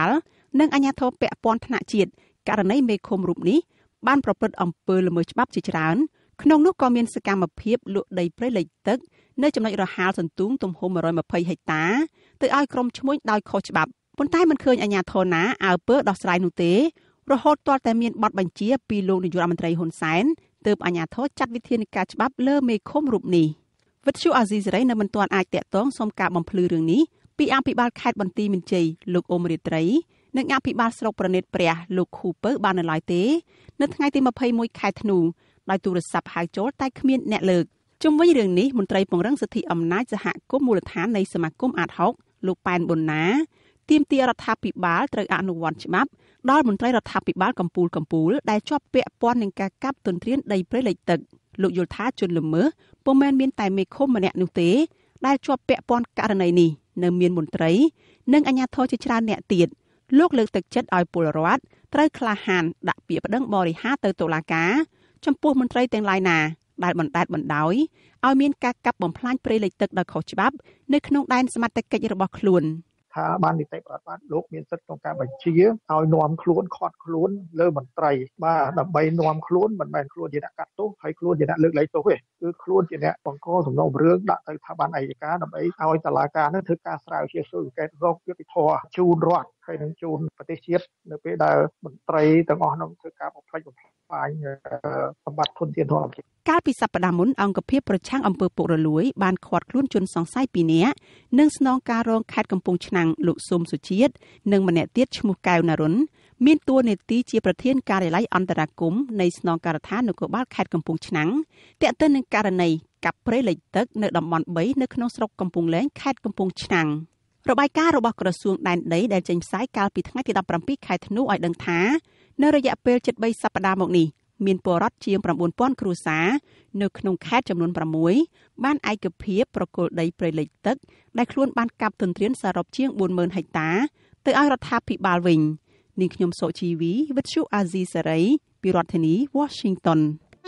និងអាជ្ញាធរពាក់ព័ន្ធថ្នាក់ជាតិករណីមេឃុំរូបនេះបានប្រព្រឹត្តអំពើល្មើសច្បាប់ជាច្រើនក្នុងនោះក៏មានសកម្មភាពលក់ដីព្រៃលិចទឹកនៅចំណុចរហាលសន្ទូងទំហំ120ហិកតាទៅឲ្យក្រុមឈ្មួញដោយខុសច្បាប់ប៉ុន្តែមិនឃើញអាជ្ញាធរណាអើពើដោះស្រាយនោះទេរហូតទាល់តែមានបទបញ្ជាពីលោកនាយករដ្ឋមន្ត្រីហ៊ុនសែនទើបអាជ្ញាធរចាត់វិធានការច្បាប់លើមេឃុំរូបនេះវិទ្យុអាស៊ីសេរីនៅមិនទាន់អាចតាក់ទងសុំការបំភ្លឺរឿងនេះពីអភិបាលខេត្តបន្ទាយមានជ័យលោកអ៊ុំរាត្រីនិងអភិបាលស្រុកប្រណិតព្រះលោកខូពើបាននៅឡើយទេនៅថ្ងៃទី21ខែធ្នូដោយទូរស័ព្ទហៅចូលតែគ្មានអ្នកលើកជុំវិញរឿងនេះមន្ត្រីពង្រឹងសិទ្ធិអំណាចសហគមន៍មូលដ្ឋាននៃសមាគមអាត60លោកប៉ែនប៊ុនណាទាមទាររដ្ឋាភិបាលត្រូវអនុវត្តច្បាប់ដល់មន្ត្រីរដ្ឋាភិបាលកម្ពុជាដែលជាប់ពាក់ព័ន្ធនឹងការកាប់ទន្ទ្រានដីព្រៃលិចទឹកលោកយល់ថាជនល្មើសពុំមែនមានតែមេឃុំម្នាក់នោះទេដែលជាប់ពាក់ព័ន្ធករណីនេះនៅមានមន្ត្រីនិងអាជ្ញាធរជាច្រើនអ្នកទៀតលោកលើកទឹកចិត្តឲ្យពលរដ្ឋត្រូវក្លាហានដាក់ពាក្យប្តឹងបរិហារទៅតុលាការចំពោះមន្ត្រីទាំងឡាយណាដែលបណ្តែតបណ្ដោយឲ្យមានការកាប់បំផ្លាញព្រៃលិចទឹកដោយខុសច្បាប់នៅក្នុងដែនសមត្ថកិច្ចរបស់ខ្លួនថាបាននីតិប្រតិបត្តិលោកមានសិទ្ធិក្នុងការបញ្ជាឲ្យនាំខ្លួនខាត់ខ្លួនលើមន្ត្រីបាទដើម្បីនាំខ្លួនមិនមែនខ្លួនជាអ្នកកាត់ទោសហើយខ្លួនជាអ្នកលើកលែងទោសទេគឺខ្លួនជាអ្នកបង្កសំណុំរឿងដាក់ទៅស្ថាប័នអัยការដើម្បីឲ្យតុលាការនឹងធ្វើការស្រាវជ្រាវស៊ើបអង្កេតរកយុត្តិធម៌ជូនរដ្ឋហើយនឹងជូនប្រទេសជាតិនៅពេលដែលមន្ត្រីទាំងអស់នោះធ្វើការបំផ្លិចបំផ្លាញសម្បត្តិធនធានធម្មជាតិកាលពីសប្តាហ៍មុនអង្គភាពប្រឆាំងអំពើពុករលួយបានឃាត់ខ្លួនជនសង្ស័យ2នាក់និងស្នងការរងខេត្តកំពង់ឆ្នាំងលោកស៊ុំសុជាតិនិងម្នាក់ទៀតឈ្មោះកែវណារុនមានតួនាទីជាប្រធានការិយាល័យអន្តរាគមន៍នៃស្នងការដ្ឋាននគរបាលខេត្តកំពង់ឆ្នាំងទាក់ទិននឹងករណីកាប់ព្រៃលិចទឹកនៅតំបន់3នៅក្នុងស្រុកកំពង់លែងខេត្តកំពង់ឆ្នាំងរបាយការណ៍របស់ក្រសួងដែនដីដែលចេញផ្សាយកាលពីថ្ងៃទី17ខែធ្នូឲ្យដឹងថានៅរយៈពេលជិត3សប្តាហ៍មកនេះមានពលរដ្ឋជាង 9,000 គ្រួសារនៅក្នុងខេត្តចំនួន6បានឯកភាពប្រគល់ដីព្រៃលិចទឹកដែលខ្លួនបានកាប់ទន្ទ្រានសរុបជាង 40,000 ហិកតាទៅឲ្យរដ្ឋាភិបាលវិញនាងខ្ញុំសុជីវីវិទ្យុអាស៊ីសេរីពីរដ្ឋធានី Washington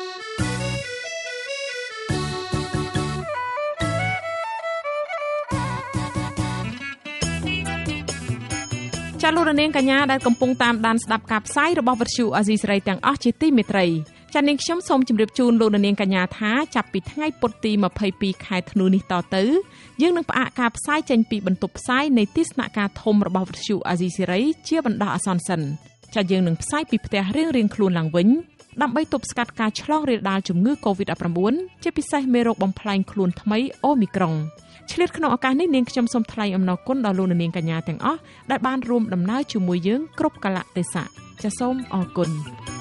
ចាលោករនាងកញ្ញាដែលកំពុងតាមដានស្ដាប់ការផ្សាយរបស់វិទ្យុអាស៊ីសេរីទាំងអស់ជាទីមេត្រីចានាងខ្ញុំសូមជម្រាបជូនលោករនាងកញ្ញាថាចាប់ពីថ្ងៃពុធទី22ខែធ្នូនេះតទៅយើងនឹងផ្អាកការផ្សាយចេញពីបន្ទប់ផ្សាយនៃទស្សនវិជ្ជាធំរបស់វិទ្យុអាស៊ីសេរីជាបណ្ដោះអាសន្នសិនចាយើងនឹងផ្សាយពីផ្ទះរៀងៗខ្លួនឡើងវិញដើម្បីទប់ស្កាត់ការឆ្លងរាលដាលជំងឺ Covid-19 ជាពិសេសមេរោគបំផ្លាញខ្លួនថ្មីអូមីក្រុងឆ្លៀតក្នុងឱកាសនេះនាងខ្ញុំសូមថ្លែងអំណរគុណដល់លោកនាងកញ្ញាទាំងអស់ដែលបានរួមដំណើរជាមួយយើងគ្រប់កលៈទេសៈចាសសូមអរគុណ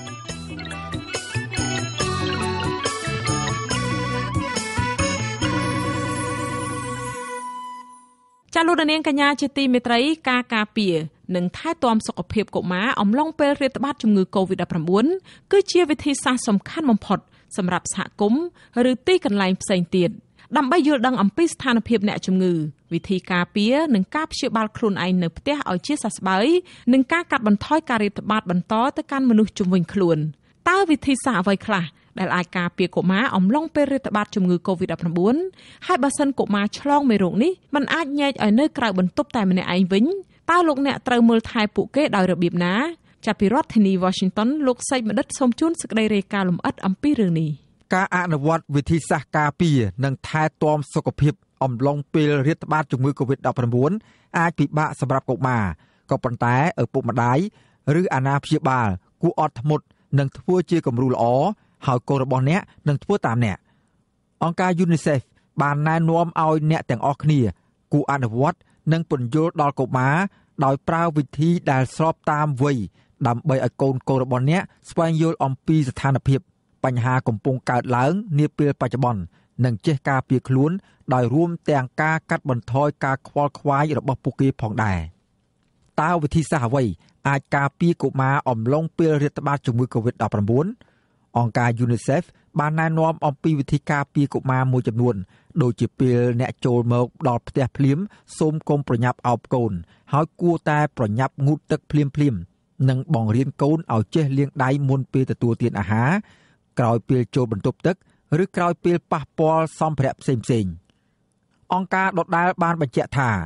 ចាលោកនាងកញ្ញាជាទីមេត្រីការការពារនិងថែទាំសុខភាពកុមារអំឡុងពេលរាតត្បាតជំងឺ Covid-19 គឺជាវិធីសាស្ត្រសំខាន់បំផុតសម្រាប់សហគមន៍ឬទីកន្លែងផ្សេងទៀតដើម្បីយល់ដឹងអំពីស្ថានភាពអ្នកជំងឺវិធីការពារនិងការព្យាបាលខ្លួនឯងនៅផ្ទះឲ្យជាសះស្បើយនិងការកាត់បន្ថយការរាតត្បាតបន្តទៅកាន់មនុស្សជុំវិញខ្លួនតើវិធីសាស្ត្រអ្វីខ្លះដែលអាចការពារកុមារអំឡុងពេលរាតត្បាតជំងឺ Covid-19 ហើយបើសិនកុមារឆ្លងមេរោគនេះมันអាចញែកឲ្យនៅក្រៅបន្ទប់តែម្នាក់ឯងវិញតើលោកអ្នកត្រូវមើលថែពួកគេដោយរបៀបណាចាប់ពីរដ្ឋធានី Washington លោកសេចបណ្ឌិតសូមជូនសេចក្តីរាយការណ៍លម្អិតអំពីរឿងនេះការអនុវត្តវិធីសាស្ត្រការពារនិងថែទាំសុខភាពអំឡុងពេលរាតត្បាតជំងឺ Covid-19 អាចពិបាកសម្រាប់កុមារក៏ប៉ុន្តែឪពុកម្ដាយឬអាណាព្យាបាលគួរអត់ធ្មត់និងធ្វើជាគំរូល្អហើយកូនរបស់អ្នកនឹងធ្វើតាមអ្នកអង្គការ UNICEF បានណែនាំឲ្យអ្នកទាំងអស់គ្នាគួរអនុវត្តនិងពន្យល់ដល់កុមារដោយប្រើវិធីដែលស្របតាមវ័យដើម្បីឲ្យកូនរបស់អ្នកស្វែងយល់អំពីស្ថានភាពបញ្ហាកំពុងកើតឡើងនាពេលបច្ចុប្បន្ននិងចេះការពារខ្លួនដោយរួមទាំងការកាត់បន្ថយការខ្វល់ខ្វាយរបស់ពួកគេផងដែរតើវិធីសាស្ត្រអ្វីអាចការពារកុមារអំឡុងពេលរាតត្បាតជំងឺ Covid-19 អង្គការ UNICEF បានណែនាំអំពីវិធីការពារកុមារមួយចំនួនដូចជាពេលអ្នកចូលមកដល់ផ្ទះភ្លាមសូមកុំប្រញាប់អោបកូនហើយគួរតែប្រញាប់ងូតទឹកភ្លាមនិងបង្រៀនកូនឲ្យចេះលាងដៃមុនពេលទទួលទានអាហារក្រោយពេលចូលបន្ទប់ទឹកឬក្រោយពេលប៉ះពាល់សម្ភារៈផ្សេងអង្គការដដែលបានបញ្ជាក់ថា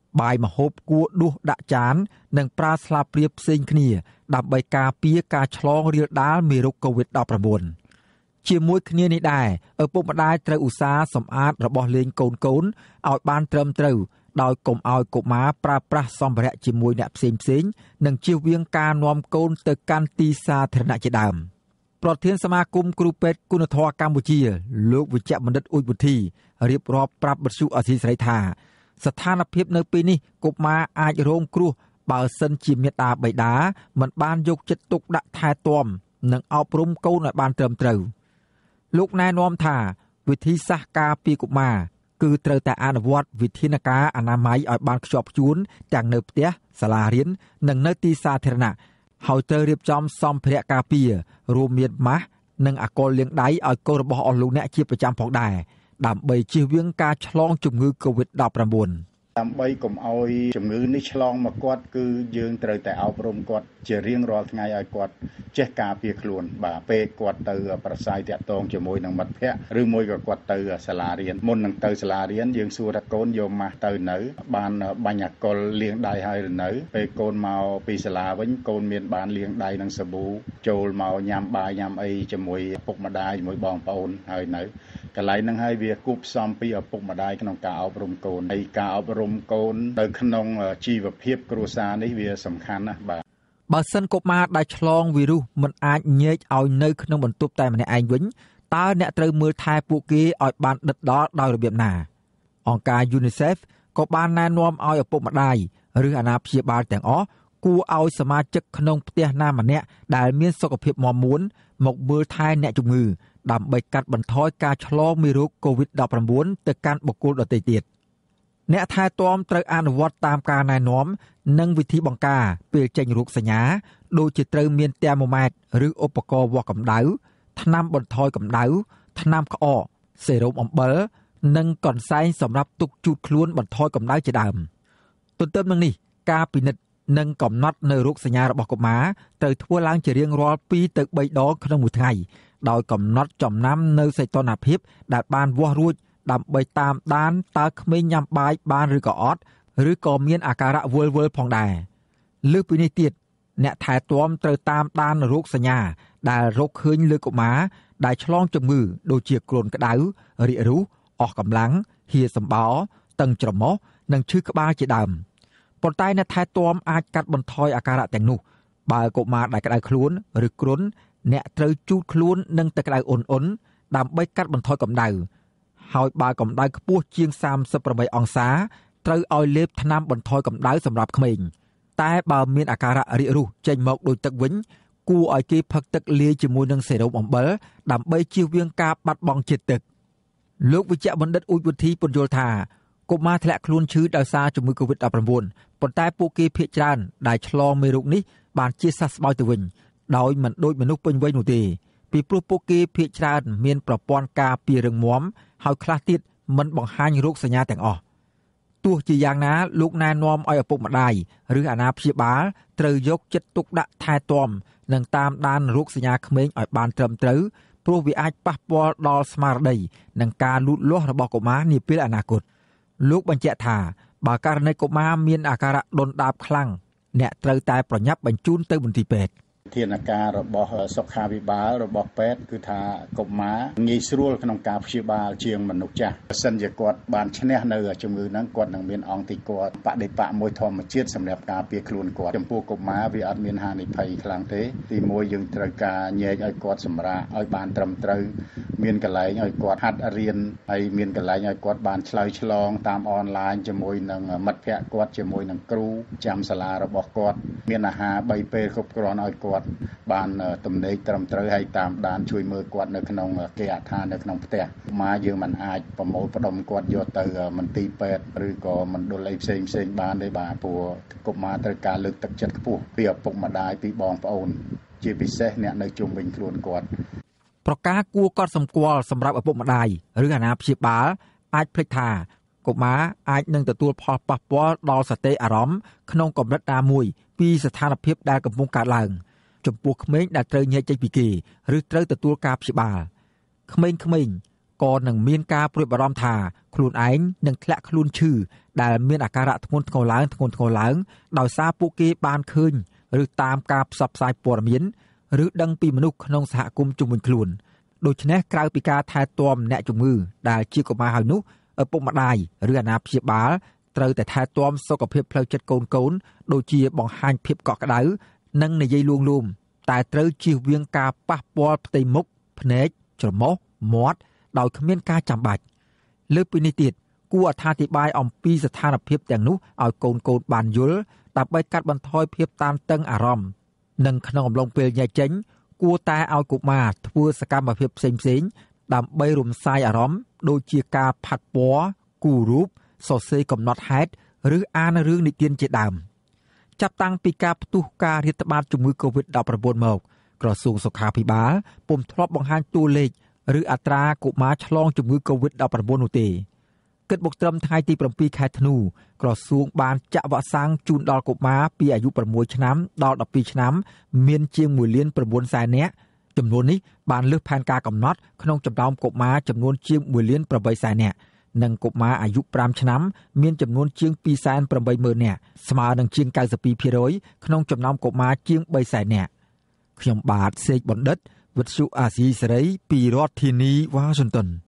បាយម្ហូបគួរដួសដាក់ចាននិងប្រើស្លាបព្រាផ្សេងគ្នាដើម្បីការពារការឆ្លងរាលដាលមេរោគ COVID-19 ជាមួយគ្នានេះដែរឪពុកម្ដាយត្រូវឧស្សាហ៍សម្អាតរបស់លេងកូនៗឲ្យបានត្រឹមត្រូវដោយកុំឲ្យកុមារប្រើប្រាស់សម្ភារៈជាមួយអ្នកផ្សេងៗនិងជៀសវាងការនាំកូនទៅកាន់ទីសាធារណៈជាដើមប្រធានសមាគមគ្រូពេទ្យគុណធម៌កម្ពុជាលោកវិជ្ជបណ្ឌិតអ៊ូចវុធីរៀបរាប់ប្រាប់វិទ្យុអសីសេរីថាស្ថានភាពនៅពេលនេះកុមារអាចរងគ្រោះបើសិនជាមាតាបិតាមិនបានយកចិត្តទុកដាក់ថែទាំនិងអប់រំកូនឲ្យបានត្រឹមត្រូវលោកណែនាំថាវិធីសាស្ត្រការពារកុមារគឺត្រូវតែអនុវត្តវិធានការអនាម័យឲ្យបានខ្ជាប់ខ្ជួនទាំងនៅផ្ទះសាលារៀននិងនៅទីសាធារណៈហើយត្រូវរៀបចំសម្ភារៈការពាររួមមានម៉ាស់និងអាល់កុលលាងដៃឲ្យកូនរបស់អស់លោកអ្នកជាប្រចាំផងដែរដើម្បីជៀសវាងការឆ្លងជំងឺ COVID-19 ដើម្បីកុំឲ្យជំងឺនេះឆ្លងមកគាត់គឺយើងត្រូវតែអប់រំគាត់ជារៀងរាល់ថ្ងៃឲ្យគាត់ចេះការពារខ្លួនបាទពេលគាត់ទៅប្រស័យតាក់ទងជាមួយនឹងមិត្តភ័ក្តិឬមួយក៏គាត់ទៅសាលារៀនមុននឹងទៅសាលារៀនយើងសួរថាកូនយកម៉ាស់ទៅនៅបានបាញ់អាល់កុលលាងដៃហើយឬនៅពេលកូនមកពីសាលាវិញកូនមានបានលាងដៃនឹងសាប៊ូចូលមកញ៉ាំបាយញ៉ាំអីជាមួយពុកម្ដាយជាមួយបងប្អូនហើយនៅកន្លែងហ្នឹងហើយវាគូផ្សំពីឪពុកម្ដាយក្នុងការអប់រំកូនហើយការអប់រំកូនទៅក្នុងជីវភាពគ្រួសារនេះវាសំខាន់ណាស់បាទបើសិនកុមារដែលឆ្លងវីរុសមិនអាចញែកឲ្យនៅក្នុងបន្ទប់តែម្នាក់ឯងវិញតើអ្នកត្រូវមើលថែពួកគេឲ្យបានដិតដល់ដោយរបៀបណាអង្គការ UNICEF ក៏បានណែនាំឲ្យឪពុកម្ដាយឬអាណាព្យាបាលទាំងអស់គួរឲ្យសមាជិកក្នុងផ្ទះណាម្នាក់ដែលមានសុខភាពមាំមួនមកមើលថែអ្នកជំងឺដើម្បីកាត់បន្ថយការឆ្លងមេរោគ COVID-19 ទៅកាន់បុគ្គលដទៃទៀតអ្នកថែទាំត្រូវអនុវត្តតាមការណែនាំនិងវិធីបង្ការពេលចេញរោគសញ្ញាដូចជាត្រូវមានទែម៉ូម៉ែត្រឬឧបករណ៍វាស់កម្ដៅថ្នាំបន្ថយកម្ដៅថ្នាំក្អកសេរ៉ូមអំបិលនិងកន្សែងសម្រាប់ទុកជូតខ្លួនបន្ថយកម្ដៅជាដើមទន្ទឹមនឹងនេះការពិនិត្យនិងកំណត់នៅរោគសញ្ញារបស់កុមារត្រូវធ្វើឡើងជារៀងរាល់2 ទៅ 3 ដងក្នុងមួយថ្ងៃដោយកំណត់ចំណាំនៅសីតុណ្ហភាពដែលបានវាស់រួចដើម្បីតាមដានតើក្មេងញ៉ាំបាយបានឬក៏អត់ឬក៏មានអាការៈវិលវល់ផងដែរលើសពីនេះទៀតអ្នកថែទាំត្រូវតាមដានរោគសញ្ញាដែលរកឃើញលើកុមារដែលឆ្លងជំងឺដូចជាគ្រុនក្តៅរាគរូសអស់កម្លាំងហៀសម្បោរតឹងច្រមុះនិងឈឺក្បាលជាដើមប៉ុន្តែអ្នកថែទាំអាចកាត់បន្ថយអាការៈទាំងនោះបើកុមារដែលក្តៅខ្លួនឬគ្រុនអ្នកត្រូវជូតខ្លួននឹងទឹកក្តៅអ៊ុនៗដើម្បីកាត់បន្ថយកម្ដៅហើយបើកម្ដៅខ្ពស់ជាង38អង្សាត្រូវឲ្យលេបថ្នាំបន្ថយកម្ដៅសម្រាប់ក្មេងតែបើមានអាការៈរាគរូសចេញមកដូចទឹកវិញគួរឲ្យគេផឹកទឹកលាយជាមួយនឹងសេរ៉ូមអំបិលដើម្បីជៀសវាងការបាត់បង់ជាតិទឹកលោកវិជ្ជបណ្ឌិតអ៊ូចវុធីពន្យល់ថាកុមារធ្លាក់ខ្លួនឈឺដោយសារជំងឺ COVID-19 ប៉ុន្តែពួកគេភាគច្រើនដែលឆ្លងមេរោគនេះបានជាសះស្បើយទៅវិញដោយមិនដូចមនុស្សពេញវ័យនោះទេពីព្រោះពួកគេភាគច្រើនមានប្រព័ន្ធការពាររឹងមាំហើយខ្លះទៀតមិនបង្ហាញរោគសញ្ញាទាំងអស់ទោះជាយ៉ាងណាលោកណែនាំឲ្យឪពុកម្ដាយឬអាណាព្យាបាលត្រូវយកចិត្តទុកដាក់ថែទាំនិងតាមដានរោគសញ្ញាក្មេងឲ្យបានត្រឹមត្រូវព្រោះវាអាចប៉ះពាល់ដល់ស្មារតីនិងការលូតលាស់របស់កុមារនាពេលអនាគតលោកបញ្ជាក់ថាបើករណីកុមារមានអាការៈដុនដាបខ្លាំងអ្នកត្រូវតែប្រញាប់បញ្ជូនទៅមន្ទីរពេទ្យធានាការរបស់សុខាភិបាលរបស់ពេទ្យគឺថាកុមារងាយស្រួលក្នុងការព្យាបាលជាងមនុស្សចាស់បើសិនជាគាត់បានឈ្នះនៅជំងឺហ្នឹងគាត់នឹងមានអង្គទីគាត់បដិបកមួយធម្មជាតិសម្រាប់ការពារខ្លួនគាត់ចំពោះកុមារវាអត់មានហានិភ័យខ្លាំងទេទីមួយយើងត្រូវការញែកឲ្យគាត់សម្រាកឲ្យបានត្រឹមត្រូវមានកន្លែងឲ្យគាត់ហាត់រៀនហើយមានកន្លែងឲ្យគាត់បានឆ្លើយឆ្លងតាមអនឡាញជាមួយនឹងមិត្តភ័ក្តិគាត់ជាមួយនឹងគ្រូចាំសាលារបស់គាត់មានអាហារ3ពេលគ្រប់គ្រាន់ឲ្យគាត់បានទំនេរត្រឹមត្រូវហើយតាមដានជួយមើលគាត់នៅក្នុងគេហដ្ឋាននៅក្នុងផ្ទះកុមារយើងមិនអាចប្រមូលផ្ដុំគាត់យកទៅមន្ទីរពេទ្យឬក៏មណ្ឌលអីផ្សេងបានទេបាទព្រោះកុមារត្រូវការលើកទឹកចិត្តខ្ពស់ពីឪពុកម្ដាយពីបងប្អូនជាពិសេសអ្នកនៅជុំវិញខ្លួនគាត់ប្រការគួរកត់សម្គាល់សម្រាប់ឪពុកម្ដាយឬអាណាព្យាបាលអាចភ្លេចថាកុមារអាចនឹងទទួលផលប៉ះពាល់ដល់សតិអារម្មណ៍ក្នុងកម្រិតណាមួយពីស្ថានភាពដែលកំពុងកើតឡើងចំពោះក្មេងដែលត្រូវញែកចេញពីគេឬត្រូវទទួលការព្យាបាលក្មេងៗក៏នឹងមានការព្រួយបារម្ភថាខ្លួនឯងនឹងធ្លាក់ខ្លួនឈឺដែលមានអាការៈធ្ងន់ធ្ងរឡើងដោយសារពួកគេបានឃើញឬតាមការផ្សព្វផ្សាយព័ត៌មានឬដឹងពីមនុស្សក្នុងសហគមន៍ជុំវិញខ្លួនដូច្នេះក្រៅពីការថែទាំអ្នកជំងឺដែលជាកុមារហើយនោះឪពុកម្ដាយឬអាណាព្យាបាលត្រូវតែថែទាំសុខភាពផ្លូវចិត្តកូនដូចជាបង្ហាញភាពកក់ក្ដៅនិងនិយាយលួងលោមតែត្រូវជៀសវាងការប៉ះពាល់ផ្ទៃមុខភ្នែកច្រមុះមាត់ដោយគ្មានការចាំបាច់លើពីនេះទៀតគួរអត្ថាធិប្បាយអំពីស្ថានភាពទាំងនោះឲ្យកូនបានយល់ដើម្បីកាត់បន្ថយភាពតានតឹងអារម្មណ៍និងក្នុងអំឡុងពេលញែកចេញគួរតែឲ្យកុមារធ្វើសកម្មភាពផ្សេងៗដើម្បីរំសាយអារម្មណ៍ដូចជាការផាត់ពណ៌គូររូបសរសេរកំណត់ហេតុឬអានរឿងនិទានជាដើមចាប់តាំងពីការផ្ទុះការរាតត្បាតជំងឺ Covid-19 មកក្រសួងសុខាភិបាលពុំធ្លាប់បង្ហាញតួលេខឬអត្រាកុមារឆ្លងជំងឺ Covid-19 នោះទេគិតមកត្រឹមថ្ងៃទី7ខែធ្នូក្រសួងបានចាក់វ៉ាក់សាំងជូនដល់កុមារពីអាយុ6ឆ្នាំដល់12ឆ្នាំមានជាង 1,900,000 នាក់ចំនួននេះបានលើសផែនការកំណត់ក្នុងចំណោមកុមារចំនួនជាង 1,800,000 នាក់និងកុមារអាយុ5ឆ្នាំមានចំនួនជាង 280,000 នាក់ស្មើនឹងជាង 92% ក្នុងចំណោមកុមារជាង 300,000 នាក់ខ្ញុំបាទសេកបណ្ឌិតវិទ្យុអាស៊ីសេរីពីរដ្ឋធានីវ៉ាស៊ីនតោន